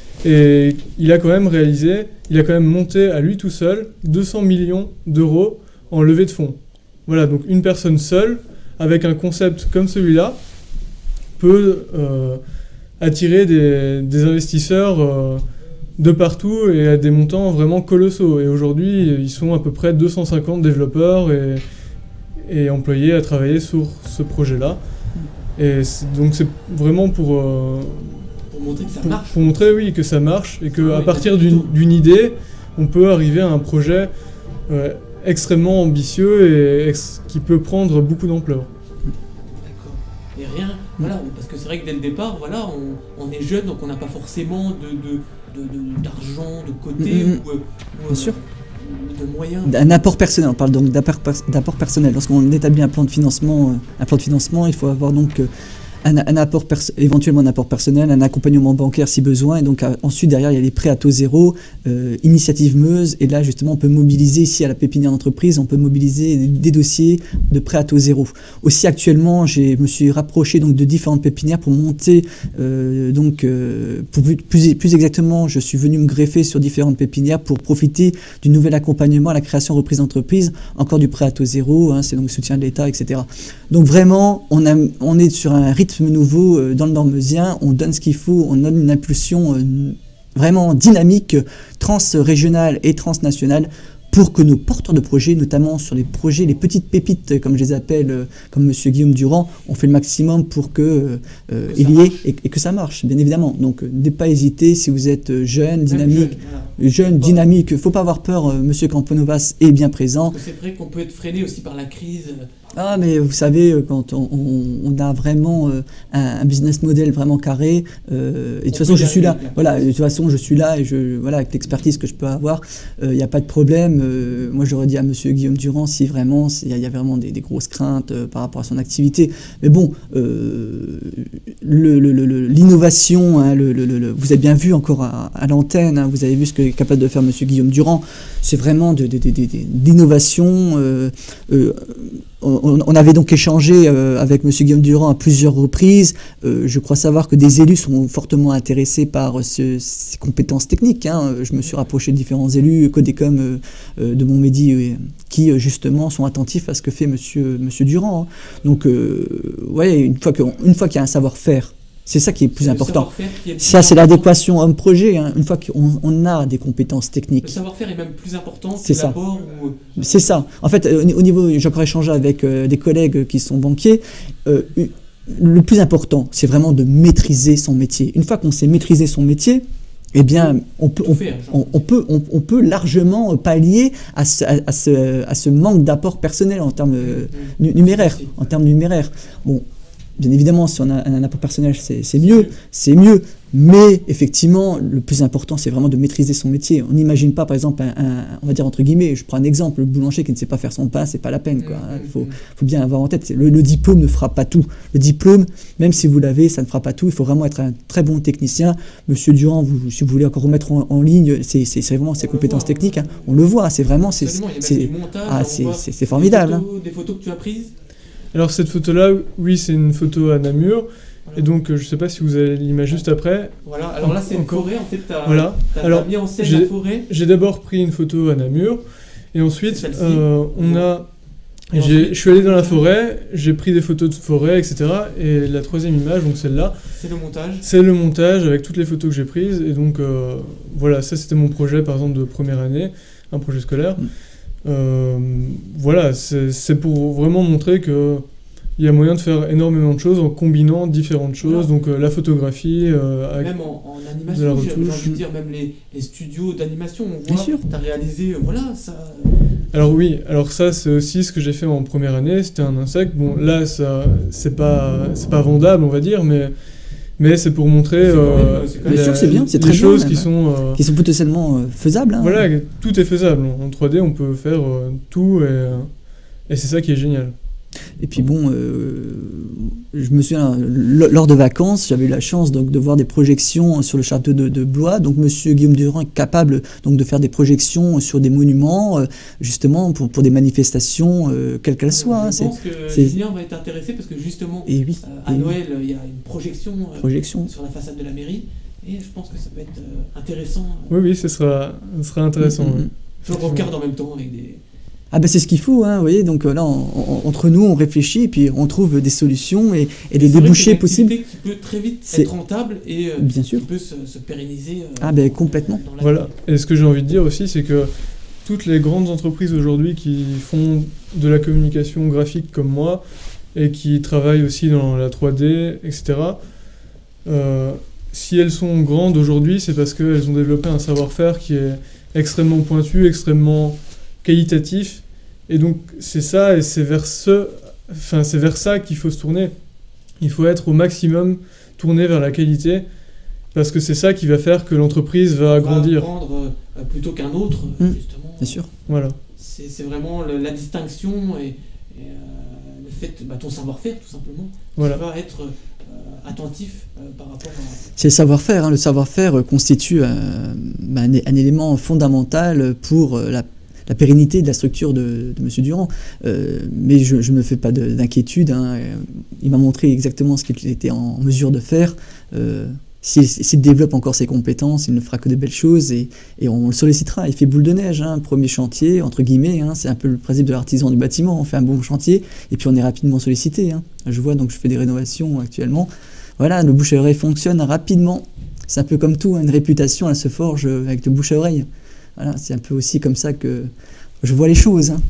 Et il a quand même réalisé, il a quand même monté à lui tout seul deux cents millions d'euros en levée de fonds. Voilà, donc une personne seule, avec un concept comme celui-là, peut euh, attirer des, des investisseurs euh, de partout et à des montants vraiment colossaux. Et aujourd'hui, ils sont à peu près deux cent cinquante développeurs et, et employés à travailler sur ce projet-là. Et c'est, donc c'est vraiment pour, euh, pour montrer que ça pour, marche. Pour montrer, oui, que ça marche et qu'à ah, oui, partir d'une, d'une idée, on peut arriver à un projet euh, extrêmement ambitieux et ex- qui peut prendre beaucoup d'ampleur. et rien. Voilà, parce que c'est vrai que dès le départ, voilà, on, on est jeune, donc on n'a pas forcément de, de, de, de- d'argent de côté Mm, mm, ou, ou, bien sûr. de moyens. Un apport personnel, on parle donc d'apport pers- d'apport personnel. Lorsqu'on établit un plan de financement, euh, un plan de financement, il faut avoir donc euh, un, un apport pers- éventuellement un apport personnel, un accompagnement bancaire si besoin, et donc euh, ensuite derrière il y a les prêts à taux zéro, euh, initiative Meuse, et là justement on peut mobiliser ici à la pépinière d'entreprise, on peut mobiliser des, des dossiers de prêts à taux zéro. Aussi actuellement, j'ai- je me suis rapproché donc de différentes pépinières pour monter, euh, donc euh, pour plus, plus, plus exactement, je suis venu me greffer sur différentes pépinières pour profiter du nouvel accompagnement à la création reprise d'entreprise, encore du prêt à taux zéro, hein, c'est donc le soutien de l'État, et cetera. Donc vraiment, on, a, on est sur un rythme nouveau euh, dans le Nord-Meusien, on donne ce qu'il faut, on donne une impulsion euh, vraiment dynamique, trans-régionale et transnationale, pour que nos porteurs de projets, notamment sur les projets, les petites pépites, comme je les appelle, euh, comme Monsieur Guillaume Durand, on fait le maximum pour que, euh, euh, Que ça il y ait marche. et, et que ça marche, bien évidemment. Donc, euh, ne pas hésiter si vous êtes euh, jeune, Même dynamique, jeune, voilà. jeune, Faut pas- dynamique. Faut pas avoir peur. euh, Monsieur Camponovas est bien présent. Parce que c'est vrai qu'on peut être freiné aussi par la crise. Ah, mais vous savez, euh, quand on, on- on a vraiment euh, un, un business model vraiment carré, euh, et de toute On façon, peut y je suis là. arriver, Voilà, de toute façon, je suis là et je, voilà, avec l'expertise que je peux avoir, il n'y a pas de problème. Euh, moi, j'aurais dit à Monsieur Guillaume Durand si vraiment, il y, a- y a vraiment des, des grosses craintes euh, par rapport à son activité. Mais bon, euh, le- le- le- le- l'innovation, hein, le, le- le- le- vous avez bien vu encore à, à l'antenne, hein, vous avez vu ce qu'est capable de faire Monsieur Guillaume Durand. C'est vraiment de, de, de, de- de- d'innovation. Euh, euh, on, on avait donc échangé euh, avec Monsieur Guillaume Durand à plusieurs reprises. Euh, je crois savoir que des élus sont fortement intéressés par ce- ces compétences techniques, hein. Je me suis rapproché de différents élus, Codecom euh, euh, de Montmédy, euh, qui euh, justement sont attentifs à ce que fait Monsieur, Monsieur Durand, hein. Donc, euh, ouais, une fois que- une fois qu'il y a un savoir-faire, c'est ça qui est le plus Le important. savoir-faire qui est le plus Ça, c'est important. l'adéquation homme-projet, hein. Une fois qu'on on a des compétences Le techniques. savoir-faire est même plus important C'est que ça. l'apport ou... C'est ça. En fait, euh, au niveau, j'ai encore échangé avec euh, des collègues qui sont banquiers. euh, le plus important, c'est vraiment de maîtriser son métier. Une fois qu'on sait maîtriser son métier, eh bien, on peut, Tout on, faire, genre. on- on peut, on, on peut largement pallier à ce, à, à ce, à ce manque d'apport personnel en termes euh, nu- numéraires. Merci. En termes numéraires. Bon, bien évidemment, si on a un apport personnel, c'est c'est mieux, c'est mieux. Mais effectivement, le plus important, c'est vraiment de maîtriser son métier. On n'imagine pas, par exemple, un, un- on va dire entre guillemets, je prends un exemple, le boulanger qui ne sait pas faire son pain, c'est pas la peine, quoi. Il faut, faut bien avoir en tête, c'est- le, le diplôme ne fera pas tout. Le diplôme, même si vous l'avez, ça ne fera pas tout. Il faut vraiment être un très bon technicien. Monsieur Durand, vous, si vous voulez encore remettre en, en ligne, c'est c'est- c'est vraiment ses On le compétences voit, techniques, on- hein. On le voit, c'est vraiment, c'est Absolument, il y a c'est- même du montage, ah, on c'est- voit c'est- c'est des formidable, hein. photos- Des photos que tu as prises. Alors cette photo-là, oui, c'est une photo à Namur. Voilà. Et donc, euh, je sais pas si vous avez l'image juste après. Voilà, alors là c'est une Encore. forêt, en fait, t'as Voilà. t'as- t'as Alors, mis en scène j'ai- la forêt. J'ai d'abord pris une photo à Namur. Et ensuite, C'est celle-ci. euh, on a... Et j'ai- ensuite- Je suis allé dans la forêt, j'ai pris des photos de forêt, et cetera. Et la troisième image, donc celle-là, C'est le montage. c'est le montage avec toutes les photos que j'ai prises. Et donc, euh, voilà, ça c'était mon projet, par exemple, de première année, un projet scolaire. Mm. Euh, voilà, c'est c'est pour vraiment montrer que il y a moyen de faire énormément de choses en combinant différentes choses. Voilà. Donc, euh, la photographie, euh, avec- Même en, en de la animation, j'ai j'ai retouche. envie de dire, même les, les studios d'animation, on Bien voit, sûr. t'as réalisé, euh, voilà, ça... Alors oui, alors ça c'est aussi ce que j'ai fait en première année, c'était un insecte. Bon là ça c'est pas c'est pas vendable on va dire, mais mais c'est pour montrer C'est quand même- euh, c'est quand même- Bien sûr, c'est bien, c'est les très bien, choses même, qui hein. sont euh, qui sont potentiellement euh, faisables, hein. voilà, tout est faisable en trois D, on peut faire euh, tout et euh, et c'est ça qui est génial. Et puis bon, euh, je me souviens, l- lors de vacances, j'avais eu la chance donc, de voir des projections sur le château de, de Blois. Donc Monsieur Guillaume Durand est capable donc, de faire des projections sur des monuments, euh, justement pour, pour des manifestations, euh, quelles qu'elles soient, hein. Je C'est- pense que c'est- Julien va être intéressé parce que justement, Et oui, euh, à et oui, Noël, il y a une projection euh, projection. sur la façade de la mairie et je pense que ça peut être euh, intéressant. Oui oui, ce sera ce sera intéressant. Mm, mm, ouais. mm. Je le regarde en même temps avec des... Ah ben c'est ce qu'il faut, hein, vous voyez, donc euh, là, on- on- entre nous, on réfléchit et puis on trouve des solutions et, et des C'est vrai que débouchés c'est une possibles. activité qui peut très vite C'est- être rentable et euh, Bien sûr. qui peut se, se pérenniser. euh, Ah ben complètement. dans la Voilà. vie. Et ce que j'ai envie de dire aussi, c'est que toutes les grandes entreprises aujourd'hui qui font de la communication graphique comme moi et qui travaillent aussi dans la trois D, et cetera, euh, si elles sont grandes aujourd'hui, c'est parce qu'elles ont développé un savoir-faire qui est extrêmement pointu, extrêmement qualitatif. Et donc c'est ça, et c'est vers ce, enfin c'est vers ça qu'il faut se tourner. Il faut être au maximum tourné vers la qualité, parce que c'est ça qui va faire que l'entreprise va, va grandir. Vendre euh, plutôt qu'un autre, mmh, justement. bien sûr. Voilà. C'est vraiment le, la distinction et, et euh, le fait, bah, ton savoir-faire tout simplement, voilà. qui va être euh, attentif euh, par rapport à... C'est le savoir-faire, hein. Le savoir-faire constitue euh, bah, un, un élément fondamental pour euh, la, la pérennité de la structure de, de M. Durand. Euh, mais je ne me fais pas d'inquiétude, hein. Il m'a montré exactement ce qu'il était en mesure de faire. Euh, S'il s'il développe encore ses compétences, il ne fera que de belles choses et, et on le sollicitera. Il fait boule de neige, hein, premier chantier, entre guillemets, hein, c'est un peu le principe de l'artisan du bâtiment. On fait un bon chantier et puis on est rapidement sollicité. Hein. Je vois, donc je fais des rénovations actuellement. Voilà, le bouche à oreille fonctionne rapidement. C'est un peu comme tout, hein, une réputation, elle se forge avec le bouche à oreille. Voilà, c'est un peu aussi comme ça que je vois les choses. Hein.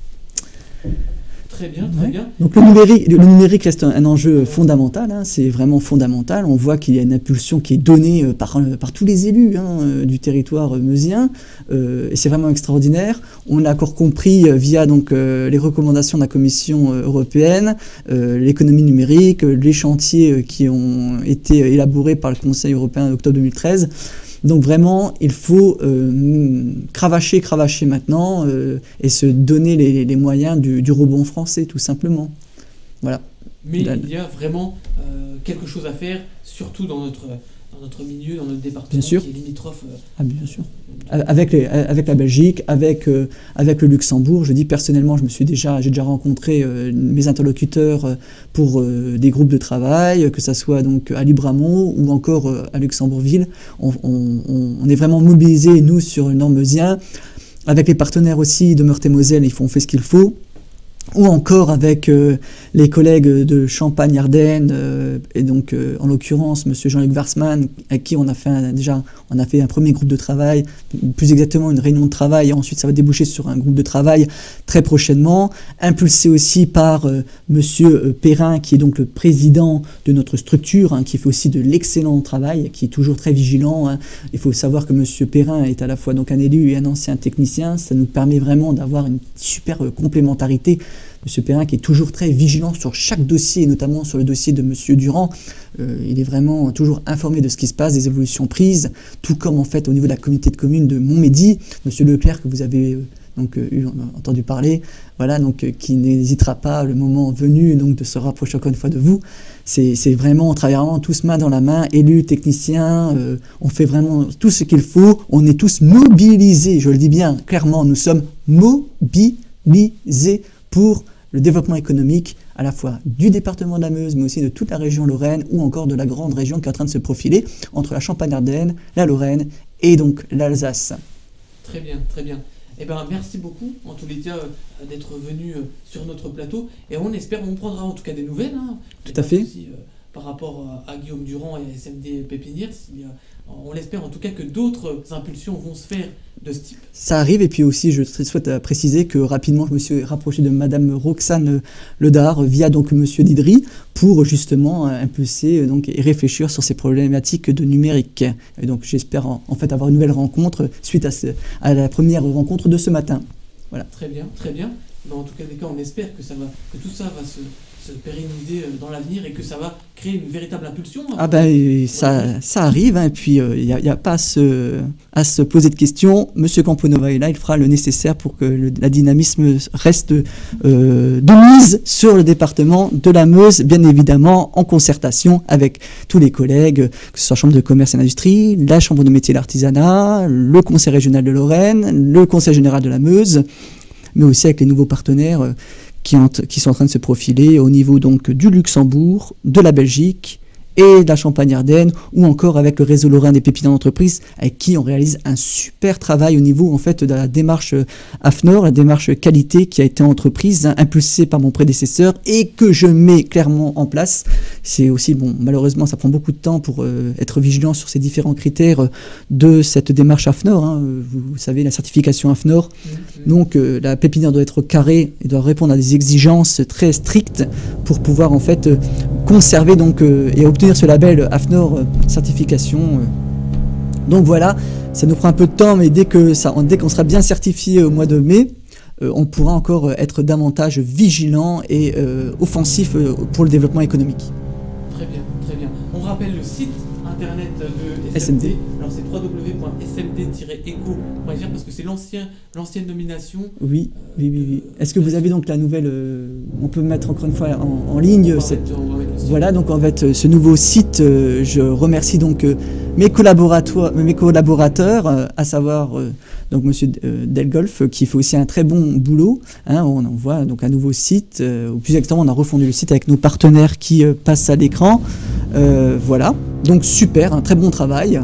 Très bien, très ouais. bien. Donc le numérique, le numérique reste un, un enjeu fondamental, hein, c'est vraiment fondamental. On voit qu'il y a une impulsion qui est donnée euh, par, euh, par tous les élus hein, euh, du territoire euh, meusien, euh, et c'est vraiment extraordinaire. On a encore compris euh, via donc, euh, les recommandations de la Commission euh, européenne, euh, l'économie numérique, euh, les chantiers euh, qui ont été élaborés par le Conseil européen en octobre deux mille treize. Donc vraiment, il faut euh, cravacher, cravacher maintenant euh, et se donner les, les moyens du, du rebond français, tout simplement. Voilà. Mais Là, il y a vraiment euh, quelque chose à faire, surtout dans notre, dans notre milieu, dans notre département, bien sûr. Qui est limitrophe. Euh, ah, bien sûr. Avec, les, avec la Belgique, avec, euh, avec le Luxembourg, je dis personnellement, je me suis déjà, j'ai déjà rencontré euh, mes interlocuteurs pour euh, des groupes de travail, que ce soit donc à Libramont ou encore euh, à Luxembourgville. On, on, on est vraiment mobilisés, nous, sur le Nord meusien, avec les partenaires aussi de Meurthe-et-Moselle, ils font fait ce qu'il faut. Ou encore avec euh, les collègues de Champagne-Ardenne, euh, et donc euh, en l'occurrence M. Jean-Luc Warsmann, avec qui on a fait un, déjà on a fait un premier groupe de travail, plus exactement une réunion de travail, et ensuite ça va déboucher sur un groupe de travail très prochainement, impulsé aussi par euh, M. Perrin, qui est donc le président de notre structure, hein, qui fait aussi de l'excellent travail, qui est toujours très vigilant. Hein. Il faut savoir que M. Perrin est à la fois donc un élu et un ancien technicien, ça nous permet vraiment d'avoir une super euh, complémentarité. M. Perrin qui est toujours très vigilant sur chaque dossier, et notamment sur le dossier de M. Durand. Euh, il est vraiment toujours informé de ce qui se passe, des évolutions prises, tout comme en fait au niveau de la communauté de communes de Montmédy, M. Leclerc que vous avez euh, donc, euh, eu, entendu parler, voilà, donc, euh, qui n'hésitera pas le moment venu donc, de se rapprocher encore une fois de vous. C'est vraiment, on travaille vraiment tous main dans la main, élus, techniciens, euh, on fait vraiment tout ce qu'il faut, on est tous mobilisés, je le dis bien clairement, nous sommes mobilisés pour le développement économique à la fois du département de la Meuse, mais aussi de toute la région Lorraine, ou encore de la grande région qui est en train de se profiler entre la Champagne-Ardenne, la Lorraine et donc l'Alsace. Très bien, très bien. Eh ben, merci beaucoup, en tous les cas, euh, d'être venu euh, sur notre plateau. Et on espère, on prendra en tout cas des nouvelles. Hein, tout à fait. Aussi, euh, par rapport à Guillaume Durand et à S M D Pépinières. Si, euh, on l'espère en tout cas que d'autres impulsions vont se faire de ce type. Ça arrive, et puis aussi je souhaite préciser que rapidement je me suis rapproché de Madame Roxane Ledard via donc Monsieur Didry pour justement impulser donc, et réfléchir sur ces problématiques de numérique. Et donc j'espère en, en fait avoir une nouvelle rencontre suite à, ce, à la première rencontre de ce matin. Voilà. Très bien, très bien. Mais en tout cas, des cas, on espère que, ça va, que tout ça va se... se pérenniser dans l'avenir et que ça va créer une véritable impulsion. Hein, ah ben ça, ça arrive, hein, et puis il euh, n'y a, y a pas à se, à se poser de questions. Monsieur Camponova est là, il fera le nécessaire pour que le la dynamisme reste euh, de mise sur le département de la Meuse, bien évidemment en concertation avec tous les collègues, que ce soit la Chambre de commerce et d'industrie, la Chambre de métiers et l'artisanat, le Conseil régional de Lorraine, le Conseil général de la Meuse, mais aussi avec les nouveaux partenaires euh, Qui, ont, qui sont en train de se profiler au niveau donc du Luxembourg, de la Belgique et de la Champagne-Ardenne, ou encore avec le réseau lorrain des pépinières d'entreprise, avec qui on réalise un super travail au niveau en fait de la démarche A F N O R, la démarche qualité qui a été entreprise, hein, impulsée par mon prédécesseur et que je mets clairement en place. C'est aussi, bon, malheureusement, ça prend beaucoup de temps pour euh, être vigilant sur ces différents critères de cette démarche A F N O R. Hein. Vous, vous savez, la certification A F N O R. Mmh. Donc, euh, la pépinière doit être carrée et doit répondre à des exigences très strictes pour pouvoir en fait euh, conserver donc euh, et obtenir ce label A F N O R euh, certification. Euh. Donc voilà, ça nous prend un peu de temps, mais dès que ça, dès qu'on sera bien certifié au mois de mai, euh, on pourra encore être davantage vigilant et euh, offensif euh, pour le développement économique. Très bien, très bien. On rappelle le site internet de S S M M D. D. Alors c'est w w w point s m d tiret eco point f r parce que c'est l'ancien, l'ancienne nomination. Oui, euh, oui, oui, oui. de- Est-ce que vous avez donc la nouvelle... euh, on peut mettre encore une fois en, en ligne On va cette... mettre- on va mettre le site. Voilà, donc en fait, euh, ce nouveau site, euh, je remercie donc euh, mes collaborateurs, mes collaborateurs, euh, à savoir euh, donc Monsieur euh, Delgolf, euh, qui fait aussi un très bon boulot. Hein, on, on voit donc un nouveau site, euh, ou plus exactement, on a refondu le site avec nos partenaires qui euh, passent à l'écran. Euh, voilà, donc super, un très bon travail.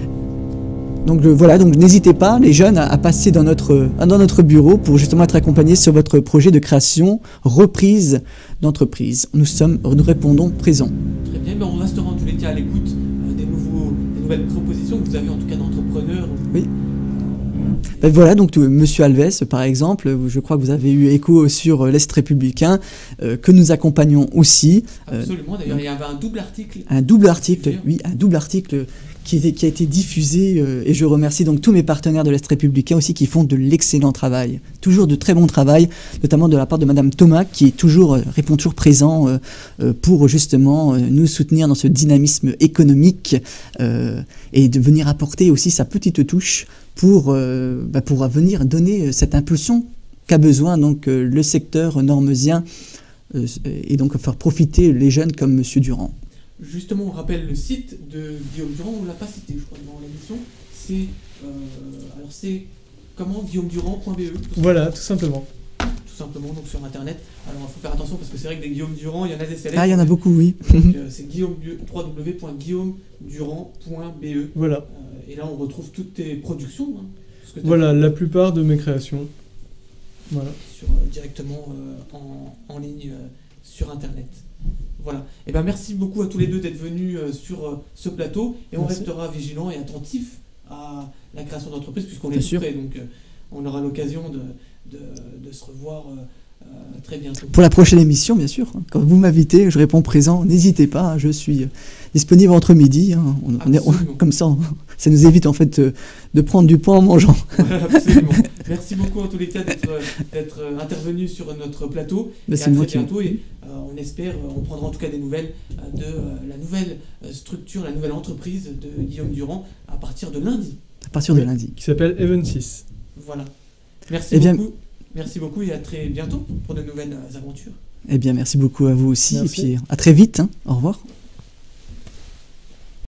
Donc euh, voilà, donc n'hésitez pas, les jeunes, à, à passer dans notre, dans notre bureau pour justement être accompagnés sur votre projet de création, reprise d'entreprise. Nous sommes, nous répondons présents. Très bien, mais on restera en tous les cas à l'écoute euh, des, nouveaux, des nouvelles propositions que vous avez en tout cas d'entrepreneurs. Oui. Ben voilà, donc euh, Monsieur Alves, par exemple, euh, je crois que vous avez eu écho sur euh, l'Est républicain, euh, que nous accompagnons aussi. Euh, Absolument, d'ailleurs il y avait un double article. un double article, oui, un double article qui, était- qui a été diffusé, euh, et je remercie donc tous mes partenaires de l'Est républicain aussi qui font de l'excellent travail, toujours de très bon travail, notamment de la part de Madame Thomas qui est toujours, euh, répond toujours présent euh, euh, pour justement euh, nous soutenir dans ce dynamisme économique euh, et de venir apporter aussi sa petite touche pour, euh, bah, pour venir donner euh, cette impulsion qu'a besoin donc euh, le secteur normezien euh, et donc faire profiter les jeunes comme Monsieur Durand. Justement, on rappelle le site de Guillaume Durand, on ne l'a pas cité, je crois, dans l'émission. C'est. euh, alors, c'est comment guillaume durand point b e tout, Voilà, tout simplement. tout simplement, donc sur internet. Alors, il faut faire attention parce que c'est vrai que des Guillaume Durand, il y en a des célèbres. Ah, il y en a beaucoup, oui. Donc, euh, c'est guillaume w w w point guillaume durand point b e. Voilà. Euh, et là, on retrouve toutes tes productions. Hein, ce que t'as Voilà, fait la plupart de mes créations. Voilà. sur, euh, directement euh, en, en ligne euh, sur internet. Voilà. Et ben merci beaucoup à tous les deux d'être venus euh, sur euh, ce plateau et on Merci. restera vigilant et attentif à la création d'entreprise puisqu'on est Bien tout sûr. près. Donc euh, on aura l'occasion de, de, de se revoir euh, euh, très bientôt. Pour la prochaine émission, bien sûr. Quand vous m'invitez, je réponds présent. N'hésitez pas, je suis disponible entre midi. Hein. On, on est, on- Absolument. comme ça, on- ça nous évite en fait euh, de prendre du poids en mangeant. Voilà, absolument. Merci beaucoup en tous les cas d'être euh, d'être, euh, intervenu sur notre plateau. Bah, Et c'est à moi très qui- bientôt et euh, on espère, euh, on prendra en tout cas des nouvelles euh, de euh, la nouvelle euh, structure, la nouvelle entreprise de Guillaume Durand à partir de lundi. À partir de Oui. lundi. Qui s'appelle Even six. Voilà. Merci Eh bien- beaucoup. Merci beaucoup et à très bientôt pour de nouvelles euh, aventures. Eh bien, merci beaucoup à vous aussi. Merci. Et puis à très vite. Hein. Au revoir.